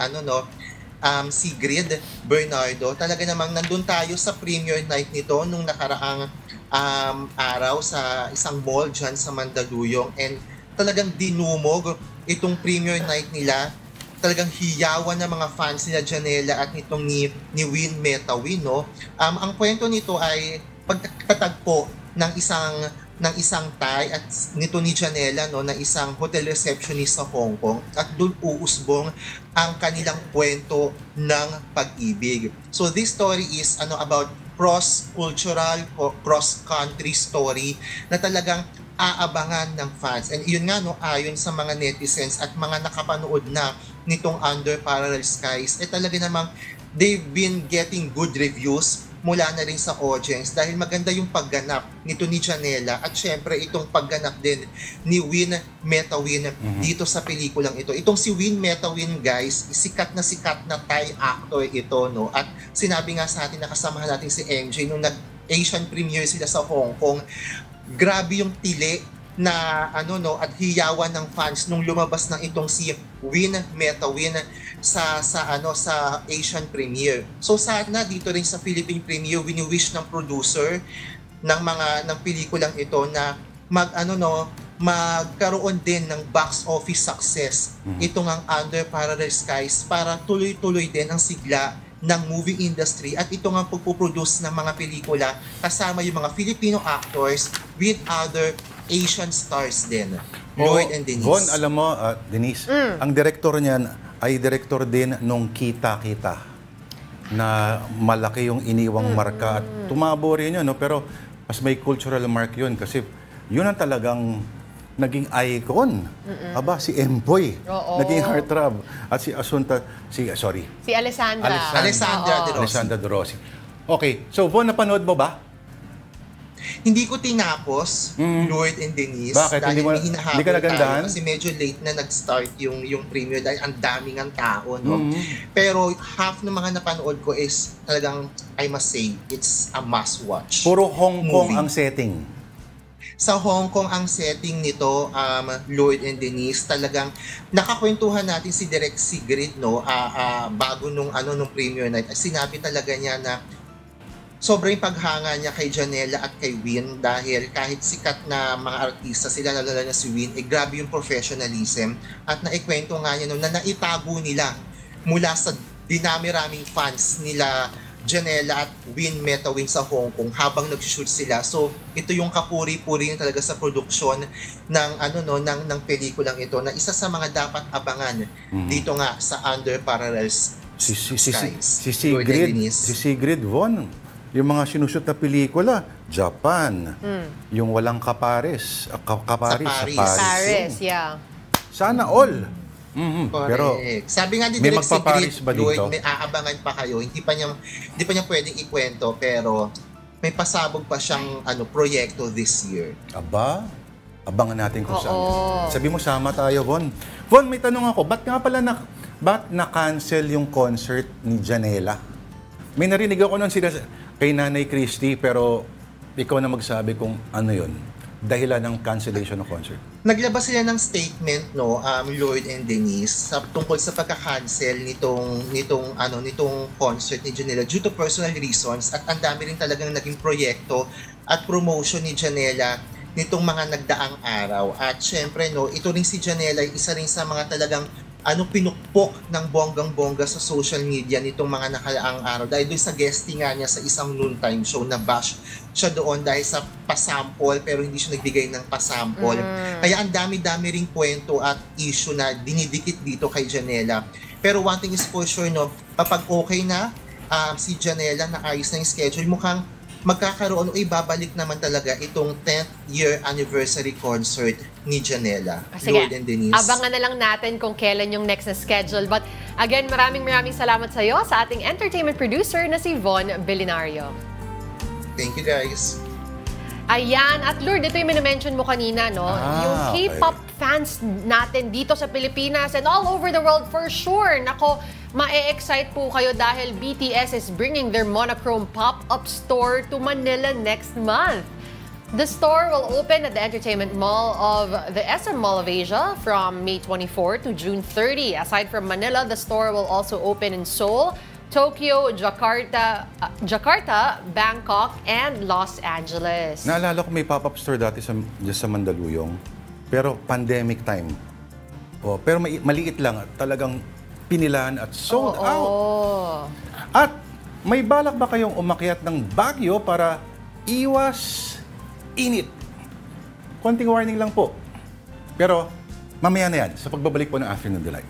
si Grid Bernardo. Talaga namang nandun tayo sa premiere night nito nung nakaraang araw sa isang mall dyan sa Mandaluyong, and talagang dinumog itong premiere night nila. Talagang hiyawan ng mga fans nila Janela at nitong ni Win Metawin, no. Ang kwento nito ay pagtatagpo ng isang Thai at nito ni Janela, no, na isang hotel receptionist sa Hong Kong, at doon uusbong ang kanilang kwento ng pag-ibig. So this story is about cross-cultural, cross-country story na talagang aabangan ng fans. And yun nga, no, ayon sa mga netizens at mga nakapanood na nitong Under Parallel Skies, talaga namang they've been getting good reviews mula na rin sa audience dahil maganda yung pagganap nito ni Janela at syempre itong pagganap din ni Win Metawin dito sa pelikulang ito. Itong si Win Metawin, guys, sikat na Thai actor ito, no? At sinabi nga sa atin, nakasamahan natin si MJ nung nag-Asian premiere sila sa Hong Kong. Grabe yung tili na at hiyawan ng fans nung lumabas ng itong si Win Metawin sa Asian premiere. So sana dito rin sa Philippine premiere, wini-wish ng producer ng pelikulang ito na magkaroon din ng box office success itong ang Under Parallel Skies para tuloy-tuloy din ang sigla ng movie industry at ito nga pagpuproduce ng mga pelikula kasama yung mga Filipino actors with other Asian stars din. Lloyd and Denise. Von, alam mo, Denise, ang director niyan ay director din nung Kita-Kita na malaki yung iniwang marka at tumabo rin yun, no? Pero mas may cultural mark yun kasi yun ang talagang naging icon. Aba, si Emboy, naging heartthrob. At si Si Alessandra. Alessandra De Rossi. Okay, so Von, napanood mo ba? Hindi ko tinapos, Lloyd and Denise. Bakit? Dahil Hindi hinahabol ka nagandahan? tayo kasi medyo late na nag-start yung premiere dahil ang daming ang tao, no? Pero half ng mga napanood ko is talagang, I must say, it's a must-watch. Puro Hong Kong movie. ang setting. Sa Hong Kong ang setting nito, Lloyd and Denise, talagang nakakwentuhan natin si Direk Sigrid, no, bago nung premiere night. Sinabi talaga niya na sobrang paghanga niya kay Janela at kay Win dahil kahit sikat na mga artista sila, lalo na si Win, grabe yung professionalism at naikwento nga niya na naitago nila mula sa dinami-raming fans nila Janela at Win Metawin sa Hong Kong habang nag-shoot sila. So ito yung kapuri-puri niya talaga sa produksyon ng pelikulang ito na isa sa mga dapat abangan dito nga sa Under Parallel Skies. Si Sigrid Von, yung mga sinushoot na pelikula, Japan, yung walang kapares, sa Paris. Yeah. Sana all. Pero sabi nga ni may Direk magpaparis Sigrid, ba dito? Lloyd, may aabangan pa kayo. Hindi pa niya pwedeng ikwento, pero may pasabog pa siyang proyekto this year. Aba, abangan natin kung saan. Sabi mo, sama tayo, Von. Von, may tanong ako, ba't na-cancel yung concert ni Janela? May narinig ako nun sila kay Nanay Christy, pero ikaw na magsabi kung ano yun, dahilan ng cancellation ng concert. Naglabas sila ng statement, no, Lloyd and Denise, tungkol sa pagka-cancel nitong concert ni Janela due to personal reasons, at ang dami rin talagang naging proyekto at promotion ni Janela nitong mga nagdaang araw. At syempre, no, ito rin si Janela, isa rin sa mga talagang pinukpok ng bonggang-bongga sa social media nitong mga nakalaang araw dahil doon sa guesting nga niya sa isang noontime show na bash siya doon dahil sa pasample pero hindi siya nagbigay ng pasample. Kaya ang dami-dami ring kwento at issue na dinidikit dito kay Janela. Pero one thing is for sure, no, kapag okay na si Janela, na ayos na yung schedule, mukhang magkakaroon o ibabalik naman talaga itong 10th year anniversary concert ni Janela. Sige, Lord and Denise. abangan na lang natin kung kailan yung next na schedule. But again, maraming salamat sa iyo, sa ating entertainment producer na si Von Belinario. Thank you, guys. Ayan, at Lourdes, ito yung minimension mo kanina, no? Yung okay. K-pop fans natin dito sa Pilipinas and all over the world for sure. Nako, ma-excite po kayo dahil BTS is bringing their monochrome pop-up store to Manila next month. The store will open at the Entertainment Mall of the SM Mall of Asia from May 24 to June 30. Aside from Manila, the store will also open in Seoul, Tokyo, Jakarta, Bangkok, and Los Angeles. Naalala ko may pop-up store dati dyan sa Mandaluyong. Pero pandemic time. Pero maliit lang. Talagang pinilan at sold out. At may balak ba kayong umakyat ng Baguio para iwas init? Konting warning lang po. Pero mamaya na yan sa pagbabalik po ng Afternoon Delight.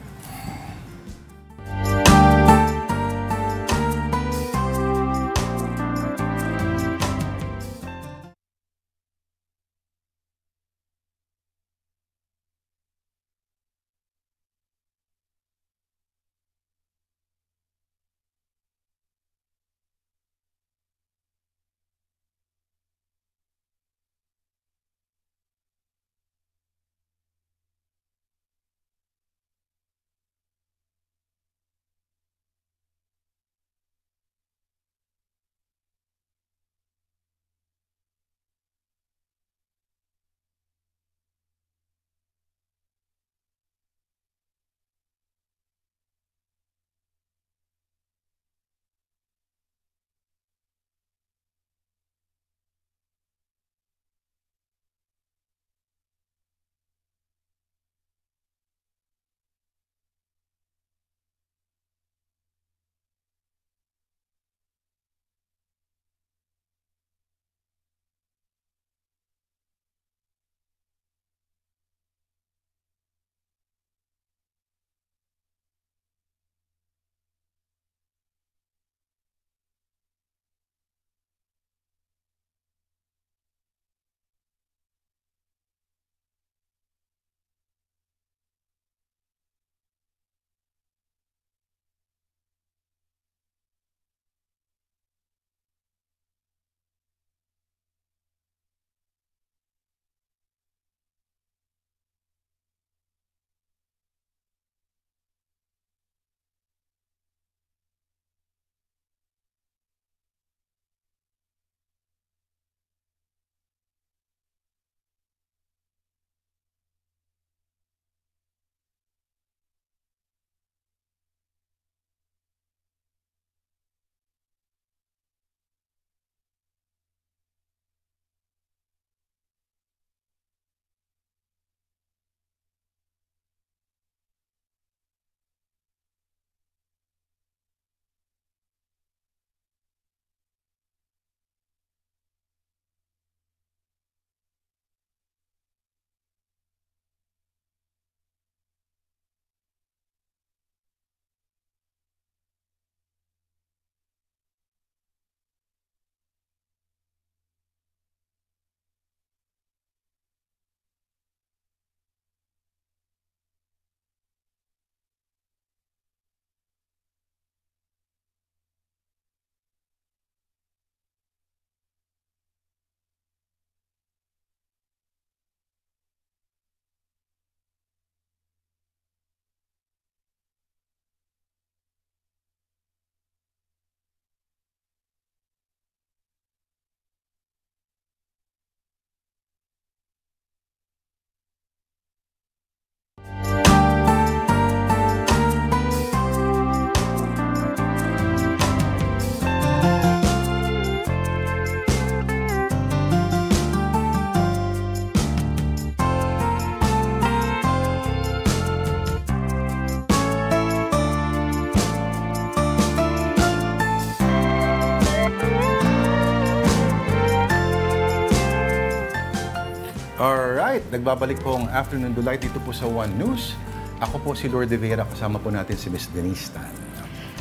Alright, nagbabalik po ang Afternoon Delight dito po sa One News. Ako po si Lourdes Vera, kasama po natin si Miss Denise Tan.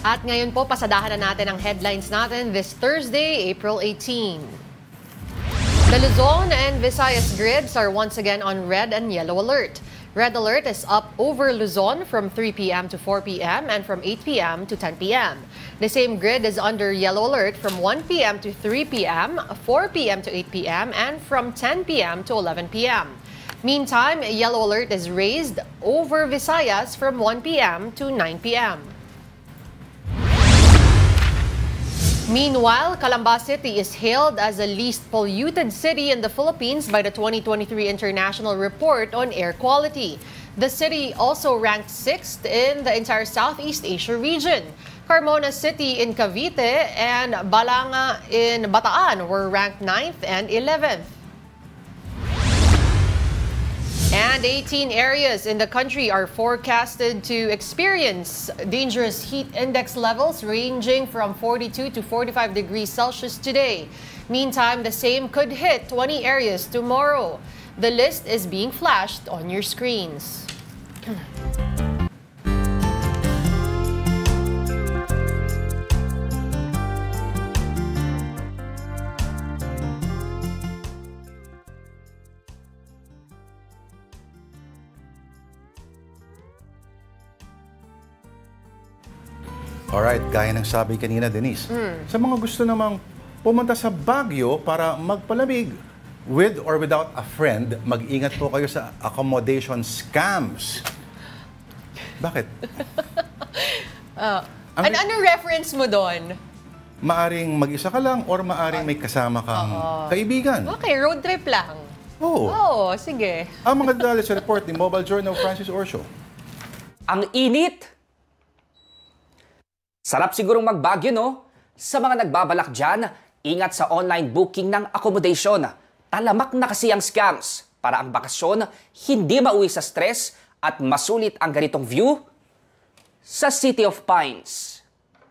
At ngayon po, pasadahan na natin ang headlines natin this Thursday, April 18. The Luzon and Visayas grids are once again on red and yellow alert. Red alert is up over Luzon from 3 p.m. to 4 p.m. and from 8 p.m. to 10 p.m. The same grid is under yellow alert from 1 p.m. to 3 p.m., 4 p.m. to 8 p.m., and from 10 p.m. to 11 p.m. Meantime, yellow alert is raised over Visayas from 1 p.m. to 9 p.m. Meanwhile, Calamba City is hailed as the least polluted city in the Philippines by the 2023 International Report on Air Quality. The city also ranked 6th in the entire Southeast Asia region. Carmona City in Cavite and Balanga in Bataan were ranked 9th and 11th. And 18 areas in the country are forecasted to experience dangerous heat index levels ranging from 42 to 45 degrees Celsius today. Meantime, the same could hit 20 areas tomorrow. The list is being flashed on your screens. Alright, gaya ng sabi kanina, Denise, sa mga gusto namang pumunta sa Baguio para magpalamig, with or without a friend, mag-ingat po kayo sa accommodation scams. Bakit? Ano reference mo doon? Maaring mag-isa ka lang or maaring may kasama kang kaibigan. Okay, road trip lang. Oo. Oo, sige. Ang mga detalye sa report ni Mobile Journal Francis Orsio. Ang init! Sarap sigurong mag-Baguio, no? Sa mga nagbabalak dyan, ingat sa online booking ng accommodation. Talamak na kasi ang scams. Para ang bakasyon, hindi mauwi sa stress at masulit ang ganitong view sa City of Pines.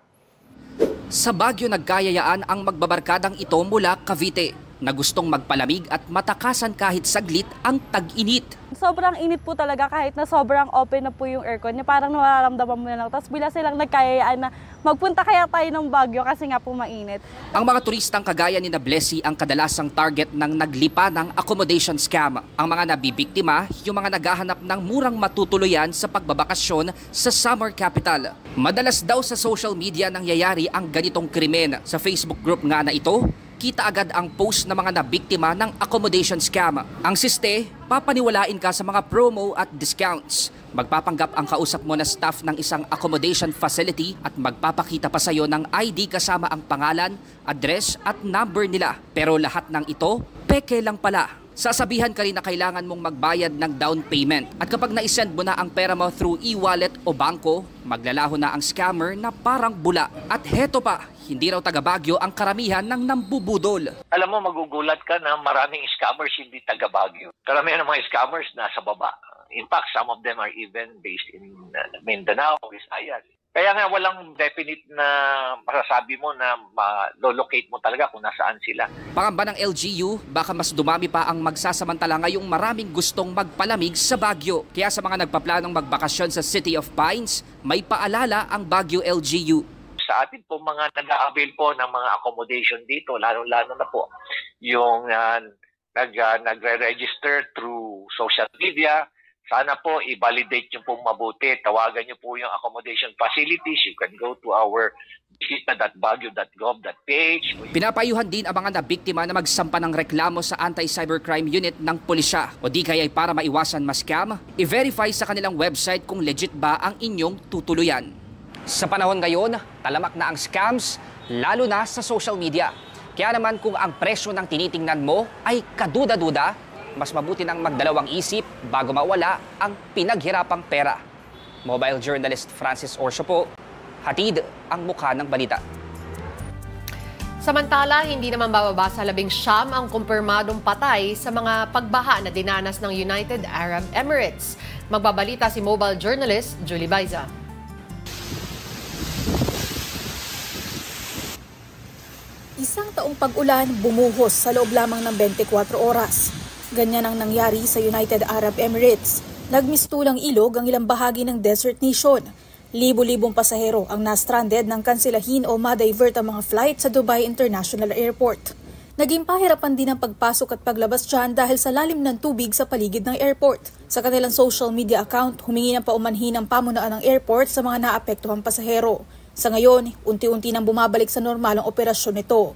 Sa Baguio nagkayayaan ang magbabarkadang ito mula Cavite na gustong magpalamig at matakasan kahit saglit ang tag-init. Sobrang init po talaga kahit na sobrang open na po yung aircon niya. Parang nararamdaman mo na lang. Tapos bila silang nagkayayaan na magpunta kaya tayo ng Baguio kasi nga po mainit. Ang mga turistang kagaya ni Blessy ang kadalasang target ng naglipa ng accommodation scam. Ang mga nabibiktima, yung mga naghahanap ng murang matutuluyan sa pagbabakasyon sa summer capital. Madalas daw sa social media nangyayari ang ganitong krimen. Sa Facebook group nga na ito, kita agad ang post ng mga nabiktima ng accommodation scam. Ang siste, papaniwalain ka sa mga promo at discounts. Magpapanggap ang kausap mo na staff ng isang accommodation facility at magpapakita pa sa'yo ng ID kasama ang pangalan, address at number nila. Pero lahat ng ito, peke lang pala. Sasabihan ka rin na kailangan mong magbayad ng down payment. At kapag na-send mo na ang pera mo through e-wallet o bangko, maglalaho na ang scammer na parang bula. At heto pa, hindi raw taga Baguio ang karamihan ng nambubudol. Alam mo, magugulat ka na maraming scammers hindi taga Baguio. Karamihan ng mga scammers nasa baba. In fact, some of them are even based in Mindanao, Visayas. Kaya nga walang definite na masasabi mo na ma-locate mo talaga kung nasaan sila. Pangamba ng LGU, baka mas dumami pa ang magsasamantala ngayong maraming gustong magpalamig sa Baguio. Kaya sa mga nagpaplanong magbakasyon sa City of Pines, may paalala ang Baguio LGU. Sa atin po mga nag-a-avail po ng mga accommodation dito, lalo-lalo na po yung nagre-register through social media. Sana po i-validate nyo po mabuti. Tawagan nyo po yung accommodation facilities. You can go to our visita.baguio.gov.ph. Pinapayuhan din ang mga nabiktima na magsampa ng reklamo sa Anti-Cybercrime Unit ng pulisya. O di kaya'y para maiwasan ma-scam, i-verify sa kanilang website kung legit ba ang inyong tutuluyan. Sa panahon ngayon, talamak na ang scams, lalo na sa social media. Kaya naman kung ang presyo ng tinitingnan mo ay kaduda-duda, mas mabuti nang magdalawang isip bago mawala ang pinaghirapang pera. Mobile journalist Francis Orsio po, hatid ang mukha ng balita. Samantala, hindi naman bababa sa 19 ang kumpirmadong patay sa mga pagbaha na dinanas ng United Arab Emirates. Magbabalita si mobile journalist Julie Baiza. Isang taong pag-ulan bumuhos sa loob lamang ng 24 oras. Ganyan ang nangyari sa United Arab Emirates. Nagmistulang ilog ang ilang bahagi ng desert nation. Libo-libong pasahero ang na-stranded nang kansilahin o ma-divert ang mga flight sa Dubai International Airport. Naging pahirapan din ang pagpasok at paglabas dyan dahil sa lalim ng tubig sa paligid ng airport. Sa kanilang social media account, humingi ng paumanhin ang pamunuan ng airport sa mga naapektuhang pasahero. Sa ngayon, unti-unti nang bumabalik sa normal ang operasyon nito.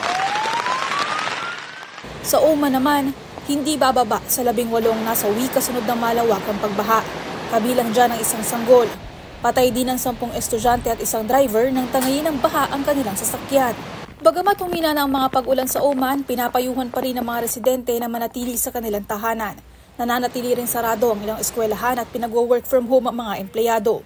Sa Oman naman, hindi bababa sa 18 nasawi kasunod ng malawakang pagbaha. Kabilang dyan ang isang sanggol. Patay din ang 10 estudyante at isang driver nang tangayin ng baha ang kanilang sasakyan. Bagamat humina na ang mga pag-ulan sa Oman, pinapayuhan pa rin ang mga residente na manatili sa kanilang tahanan. Nananatili rin sarado ang ilang eskwelahan at pinag-work from home ang mga empleyado.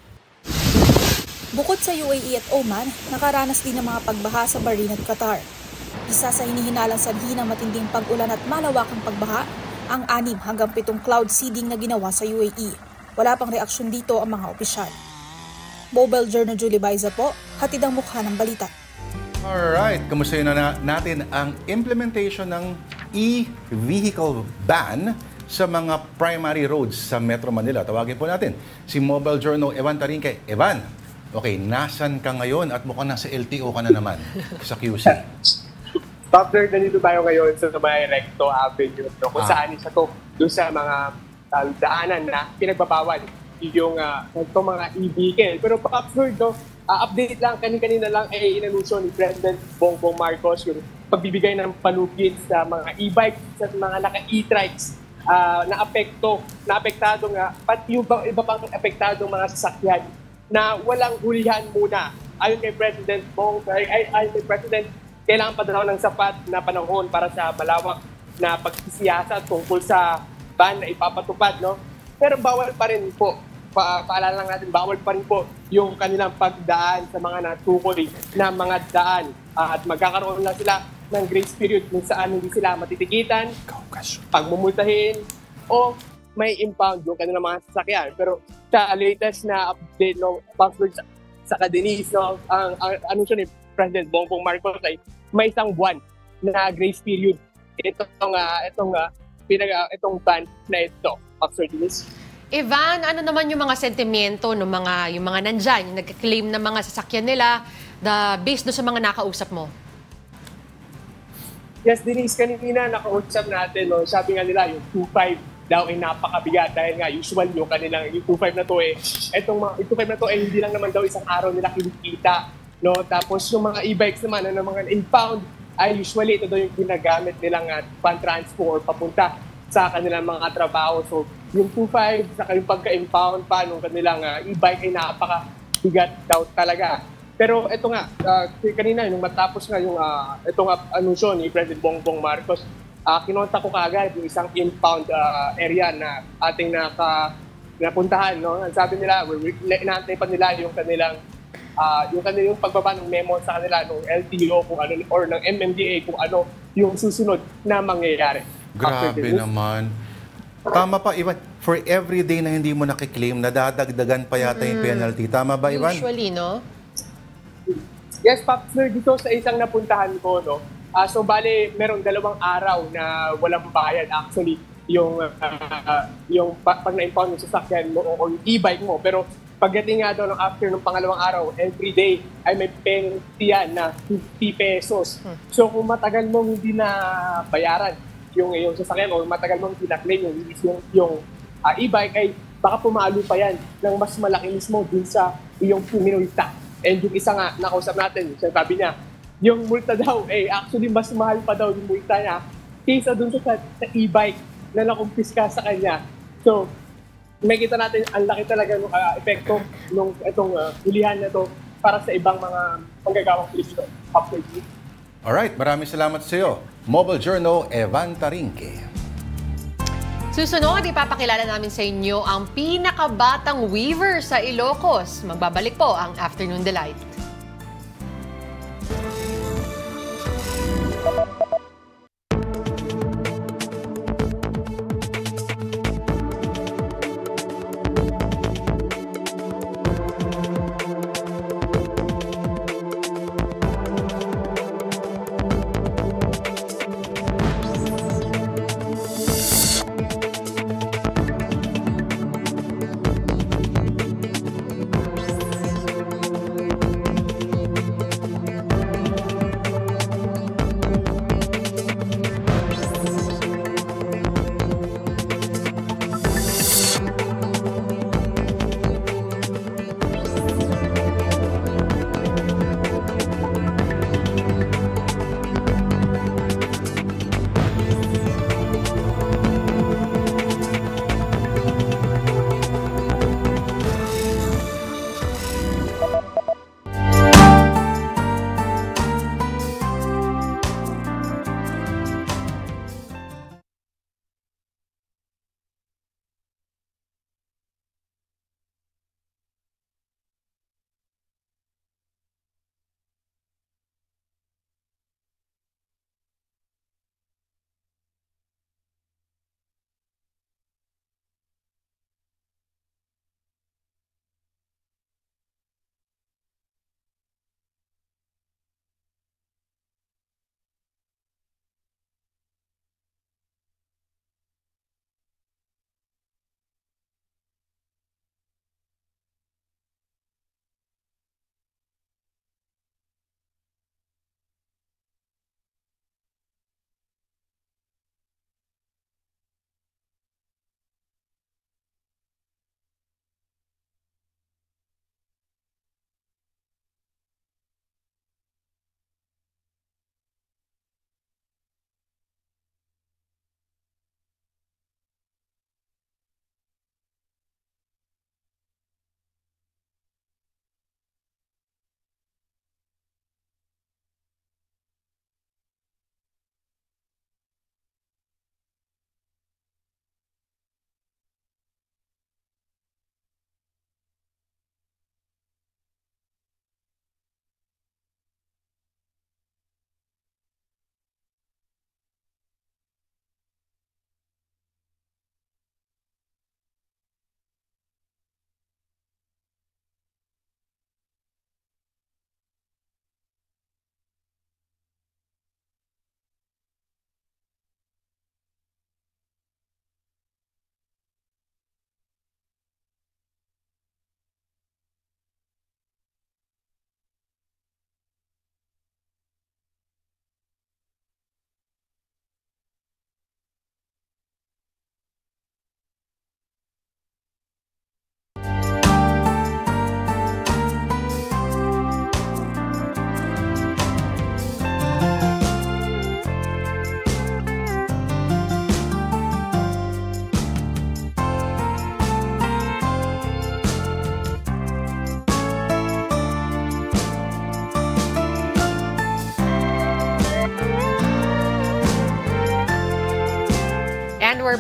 Bukod sa UAE at Oman, nakaranas din ng mga pagbaha sa Bahrain at Qatar. Isa sa hinihinalang sanhi ng matinding pag-ulan at malawakang pagbaha, ang 6 hanggang 7 cloud seeding na ginawa sa UAE. Wala pang reaksyon dito ang mga opisyal. Mobile Journal Julie Baiza po, hatid ang mukha ng balita. Alright, kamusta na natin ang implementation ng e-vehicle ban sa mga primary roads sa Metro Manila. Tawagin po natin si Mobile Journal Evan Tarinque. Evan, okay, nasan ka ngayon at mukhang nasa LTO ka na naman sa QC? Top third, nandito tayo ngayon sa may Recto Avenue, kung saan isa to doon sa mga daanan na pinagbabawal yung itong mga e-vehicle. Pero pa-upward, update lang, kanina lang ay inanunsyo ni President Bongbong Marcos yung pagbibigay ng palugit sa mga e-bikes, sa mga naka-e-trikes na apektado nga, pati yung iba pang apektadong mga sasakyan na walang hulihan muna. Ayon kay President ayon kay President, kailangan pa daw ng sapat na panahon para sa malawak na pagsisiyasa tungkol sa ban na ipapatupad, no? Pero bawal pa rin po, paalala lang natin, bawal pa rin po yung kanilang pagdaan sa mga natukoy na mga daan at magkakaroon lang sila ng grace period kung saan hindi sila matitikitan, pagmumultahin, o may impound yung kanilang mga sasakyan. Pero sa latest na update ng password sa Denise, no, ang anunsyo ni President Bongbong Marcos ay may isang buwan na grace period itong ban na ito. Pastor Denise. Evan, ano naman yung mga sentimiento ng yung mga nandyan, yung nag-claim ng mga sasakyan nila, based do sa mga nakausap mo? Yes, Denise, kanina nakausap natin, no, sabi nga nila yung 2.5 daw ay napakabigat dahil nga usual yung kanilang yung 2.5 na to yung 2.5 na to hindi lang naman daw isang araw nila kinikita, no? Tapos yung mga e-bikes naman na mga impound ay usually ito daw yung ginagamit nilang pan-transfer or papunta sa kanilang mga trabaho. So, yung 2.5 sa yung pagka-impound pa nung kanilang e-bike ay napakabigat daw talaga. Pero ito nga, kanina nung matapos nga yung itong anunsyo ni President Bongbong Marcos, kinontak ko kaagad yung isang impound area na ating napuntahan. No? Sabi nila, inaantay pa nila yung kanilang yung pagbaba ng memo sa kanila ng LTO kung ano, or ng MMDA kung ano yung susunod na mangyayari. Grabe naman. Tama pa, Ivan. For every day na hindi mo nakiklaim, nadadagdagan pa yata yung penalty. Tama ba, Ivan? Usually, no? Yes, Papsner, dito sa isang napuntahan ko, no? So, bale, merong 2 araw na walang bayad. Actually, yung pag na-impound yung sasakyan mo o yung e-bike mo. Pero pagdating nga daw after ng pangalawang araw, every day ay may penalty yan na 50 pesos. So, kung matagal mong hindi na bayaran yung sasakyan o matagal mong pinakleim yung e-bike, ay baka pumalo pa yan ng mas malaki mismo dun sa iyong minulta. And yung isa nga, nakausap natin, sabi niya, yung multa daw, actually mas mahal pa daw yung multa niya kaysa dun sa e-bike na nakumpiska sa kanya. So, makikita natin ang laki talaga ng epekto ng itong hulihan na to para sa ibang mga panggagawang Pilipino. Alright, maraming salamat sa iyo. Mobile Journal, Evan Tarinque. Susunod, ipapakilala namin sa inyo ang pinakabatang weaver sa Ilocos. Magbabalik po ang Afternoon Delight.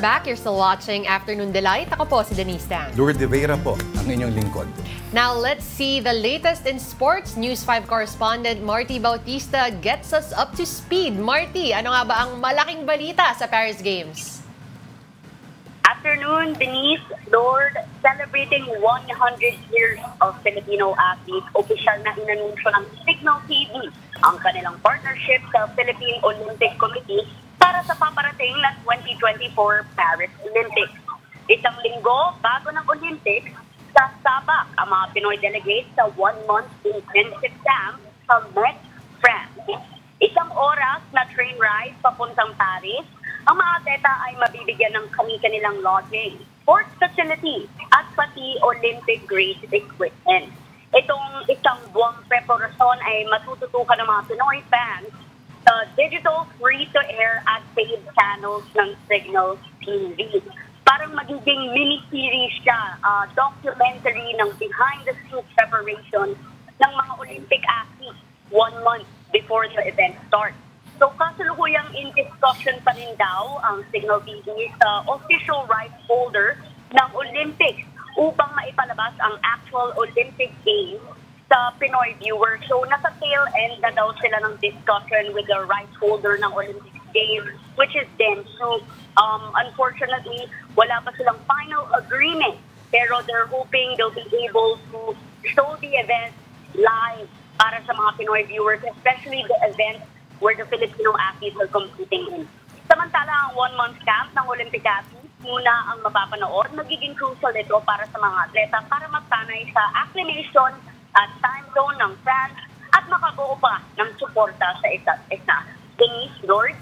back. You're still watching Afternoon Delight. Ako po si Denise Tan. Lourdes de Vera po, ang inyong lingkod. Now, let's see the latest in sports. News 5 correspondent Marty Bautista gets us up to speed. Marty, ano nga ba ang malaking balita sa Paris Games? Afternoon, Denise. Lord, celebrating 100 years of Filipino athletes, opisyal na inanunsyo ng Signal TV ang kanilang partnership sa Philippine Olympic Committee para sa paparating na 2024 Paris Olympics. Isang linggo bago ng Olympics, sasabak ang mga Pinoy delegates sa 1-month intensive camp sa Metz, France. Isang oras na train ride papuntang Paris. Ang mga atleta ay mabibigyan ng kanilang lodging, sports facility, at pati Olympic-grade equipment. Itong isang buwang preparasyon ay matututukan ng mga Pinoy fans sa digital free-to-air at paid channels ng Signal TV. Parang magiging mini-series siya, documentary ng behind-the-scenes preparation ng mga Olympic athletes 1 month before the event starts. So kasalukuyang in discussion pa rin daw ang Signal TV sa official rights holder ng Olympics upang maipalabas ang actual Olympic Games sa Pinoy viewers. So nasa tail end na daw sila ng discussion with the rights holder ng Olympic Games, which is Dentsu. Unfortunately, wala pa silang final agreement, pero they're hoping they'll be able to show the event live para sa mga Pinoy viewers, especially the event where the Filipino athletes are competing in. Samantala, ang 1-month camp ng Olympic athletes muna ang mapapanood. Magiging crucial ito para sa mga atleta para magsanay sa acclimation at time zone ng France at makabuo pa ng suporta sa isa't isa. Denise, Lord?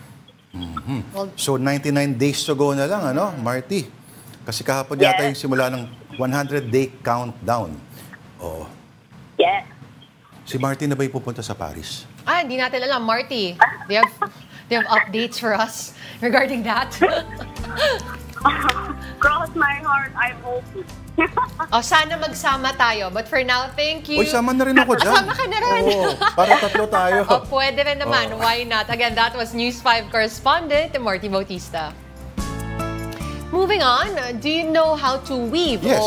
So 99 days to go na lang, ano, Marty? Kasi kahapon yata yung simula ng 100-day countdown. Oh. Yes. Si Marty na ba pupunta sa Paris? Hindi natin alam. Marty, they have updates for us regarding that? Cross my heart, I hope. Sana magsama tayo. But for now, thank you. Uy, sama na rin ako dyan. Sama ka na rin. Oo, para tatlo tayo. Pwede rin naman. Why not? Again, that was News 5 correspondent Marty Bautista. Moving on, do you know how to weave? Yes.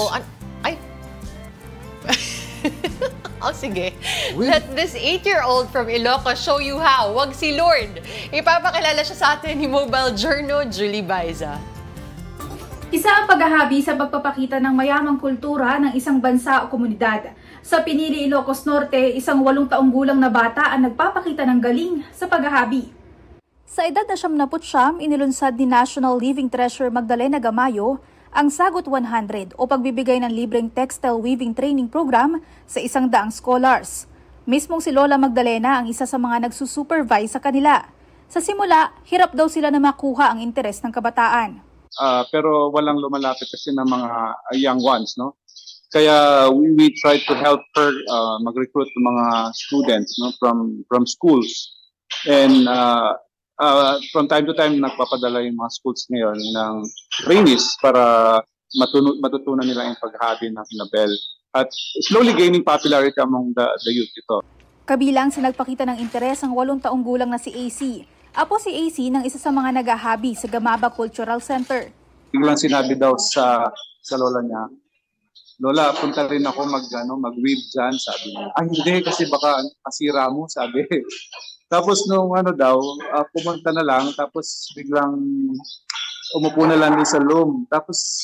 Sige. Let this 8-year-old from Ilocos show you how. Wag si Lord. Ipapakilala siya sa atin ni Mobile Journal, Julie Baiza. Isa ang paghahabi sa pagpapakita ng mayamang kultura ng isang bansa o komunidad. Sa Pinili, Ilocos Norte, isang 8 taong gulang na bata ang nagpapakita ng galing sa paghahabi. Sa edad na 79, inilunsad ni National Living Treasure Magdalena Gamayo ang Sagot 100 o pagbibigay ng libreng textile weaving training program sa 100 scholars. Mismong si Lola Magdalena ang isa sa mga nagsusupervise sa kanila. Sa simula, hirap daw sila na makuha ang interes ng kabataan. Pero walang lumalapit kasi ng mga young ones, no? Kaya we try to help her mag-recruit ng mga students, no, from schools. And from time to time, nagpapadala yung mga schools ngayon ng trainees para matutunan nila yung paghahabi ng Hinabel. At slowly gaining popularity among the youth ito. Kabilang sa nagpakita ng interes ang 8 taong gulang na si AC. Apo si AC ng isa sa mga naghahabi sa Gamaba Cultural Center. Biglang sinabi daw sa lola niya, "Lola, punta rin ako mag-weave dyan," sabi niya. Hindi, kasi baka kasira mo, sabi. Tapos nung pumunta na lang, tapos biglang umupo na lang din sa loom. Tapos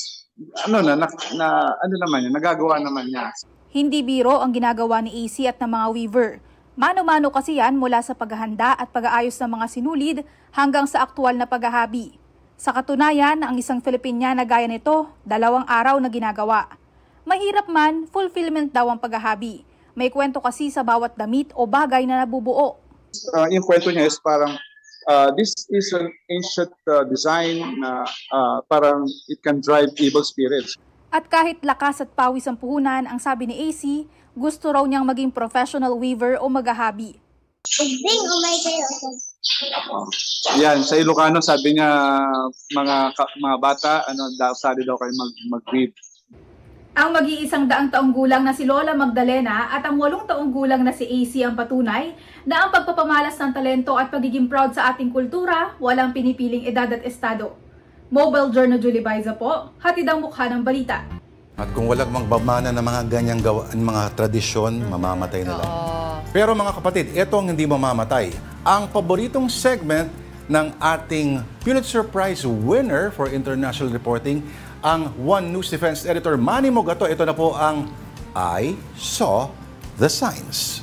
nagagawa naman niya. Hindi biro ang ginagawa ni AC at ng mga weaver. Mano-mano kasi yan mula sa paghahanda at pag-aayos ng mga sinulid hanggang sa aktual na paghahabi. Sa katunayan, ang isang Filipina na gaya nito, 2 araw na ginagawa. Mahirap man, fulfillment daw ang paghahabi. May kwento kasi sa bawat damit o bagay na nabubuo. Yung kwento niya is parang, this is an ancient design na parang it can drive evil spirits. At kahit lakas at pawis ang puhunan, ang sabi ni AC, gusto raw niyang maging professional weaver o maghahabi. Yan, sa Ilocano sabi niya mga bata, sabi daw kayo mag-weave. Ang mag-iisang 100 taong gulang na si Lola Magdalena at ang 8 taong gulang na si AC ang patunay na ang pagpapamalas ng talento at pagiging proud sa ating kultura walang pinipiling edad at estado. Mobile Journal Julie Baiza po, hatid ang mukha ng balita. At kung walang magbamana ng mga ganyang mga tradisyon, mamamatay na lang. Pero mga kapatid, ito ang hindi mamamatay. Ang paboritong segment ng ating Pulitzer Prize winner for international reporting, ang One News Defense Editor Manny Mogato. Ito na po ang I Saw the Signs.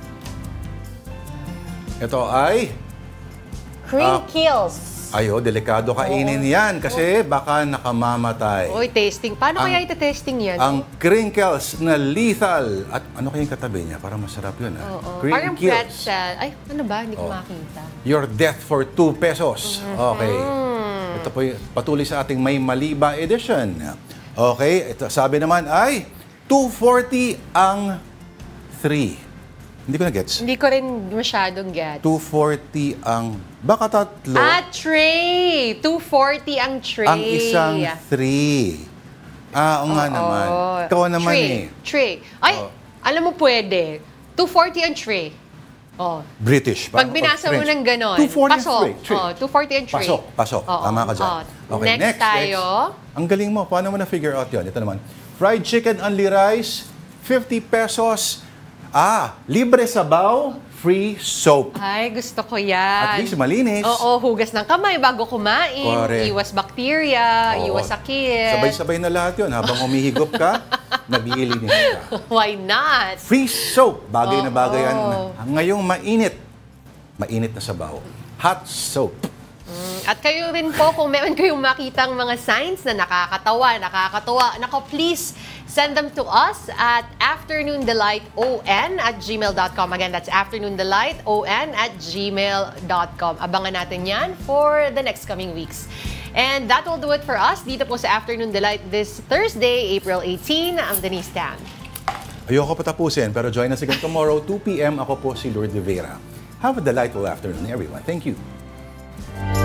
Ito ay Crinkles. Ayo, delikado kainin yan kasi baka nakamamatay. Uy, tasting. Paano kaya ite-testing yan? Ang crinkles na lethal. At ano kayong katabi niya? Parang masarap yun. Parang pretzel. Ay, ano ba? Hindi ko makita. Your death for 2 pesos. Okay. Ito po patuloy sa ating May Maliba edition. Okay, ito sabi naman ay 240 ang 3. Hindi ko na-gets. Hindi ko rin masyadong gets. 240 ang... Baka tatlo. Tray! 240 ang tray. Ang isang 3. Oo nga naman. Ikaw naman Tray. Ay, alam mo pwede. 240 ang tray. British. Pag binasa mo ng ganon, 240 pasok. ang tray. 240 ang tray. Pasok. Tama ka dyan. Okay, next tayo. Ang galing mo. Paano mo na-figure out yun? Ito naman. Fried chicken, only rice, 50 pesos. Libre sabaw, free soap. Ay, gusto ko yan. At least malinis. Oo, hugas ng kamay bago kumain. Correct. Iwas bakterya, iwas sakit. Sabay-sabay na lahat yun. Habang umihigop ka, naglilinis ka. Why not? Free soap. Bagay na bagay yan. Ngayong mainit. Mainit na sabaw. Hot soap. At kayo rin po, kung meron kayong makitang mga signs na nakakatuwa, please send them to us at afternoondelighton@gmail.com. Again, that's afternoondelighton@gmail.com. Abangan natin yan for the next coming weeks. And that will do it for us dito po sa Afternoon Delight this Thursday, April 18. I'm Denise Tan. Ayoko patapusin, pero join us again tomorrow, 2 p.m. Ako po si Lourdes Rivera. Have a delightful afternoon, everyone. Thank you.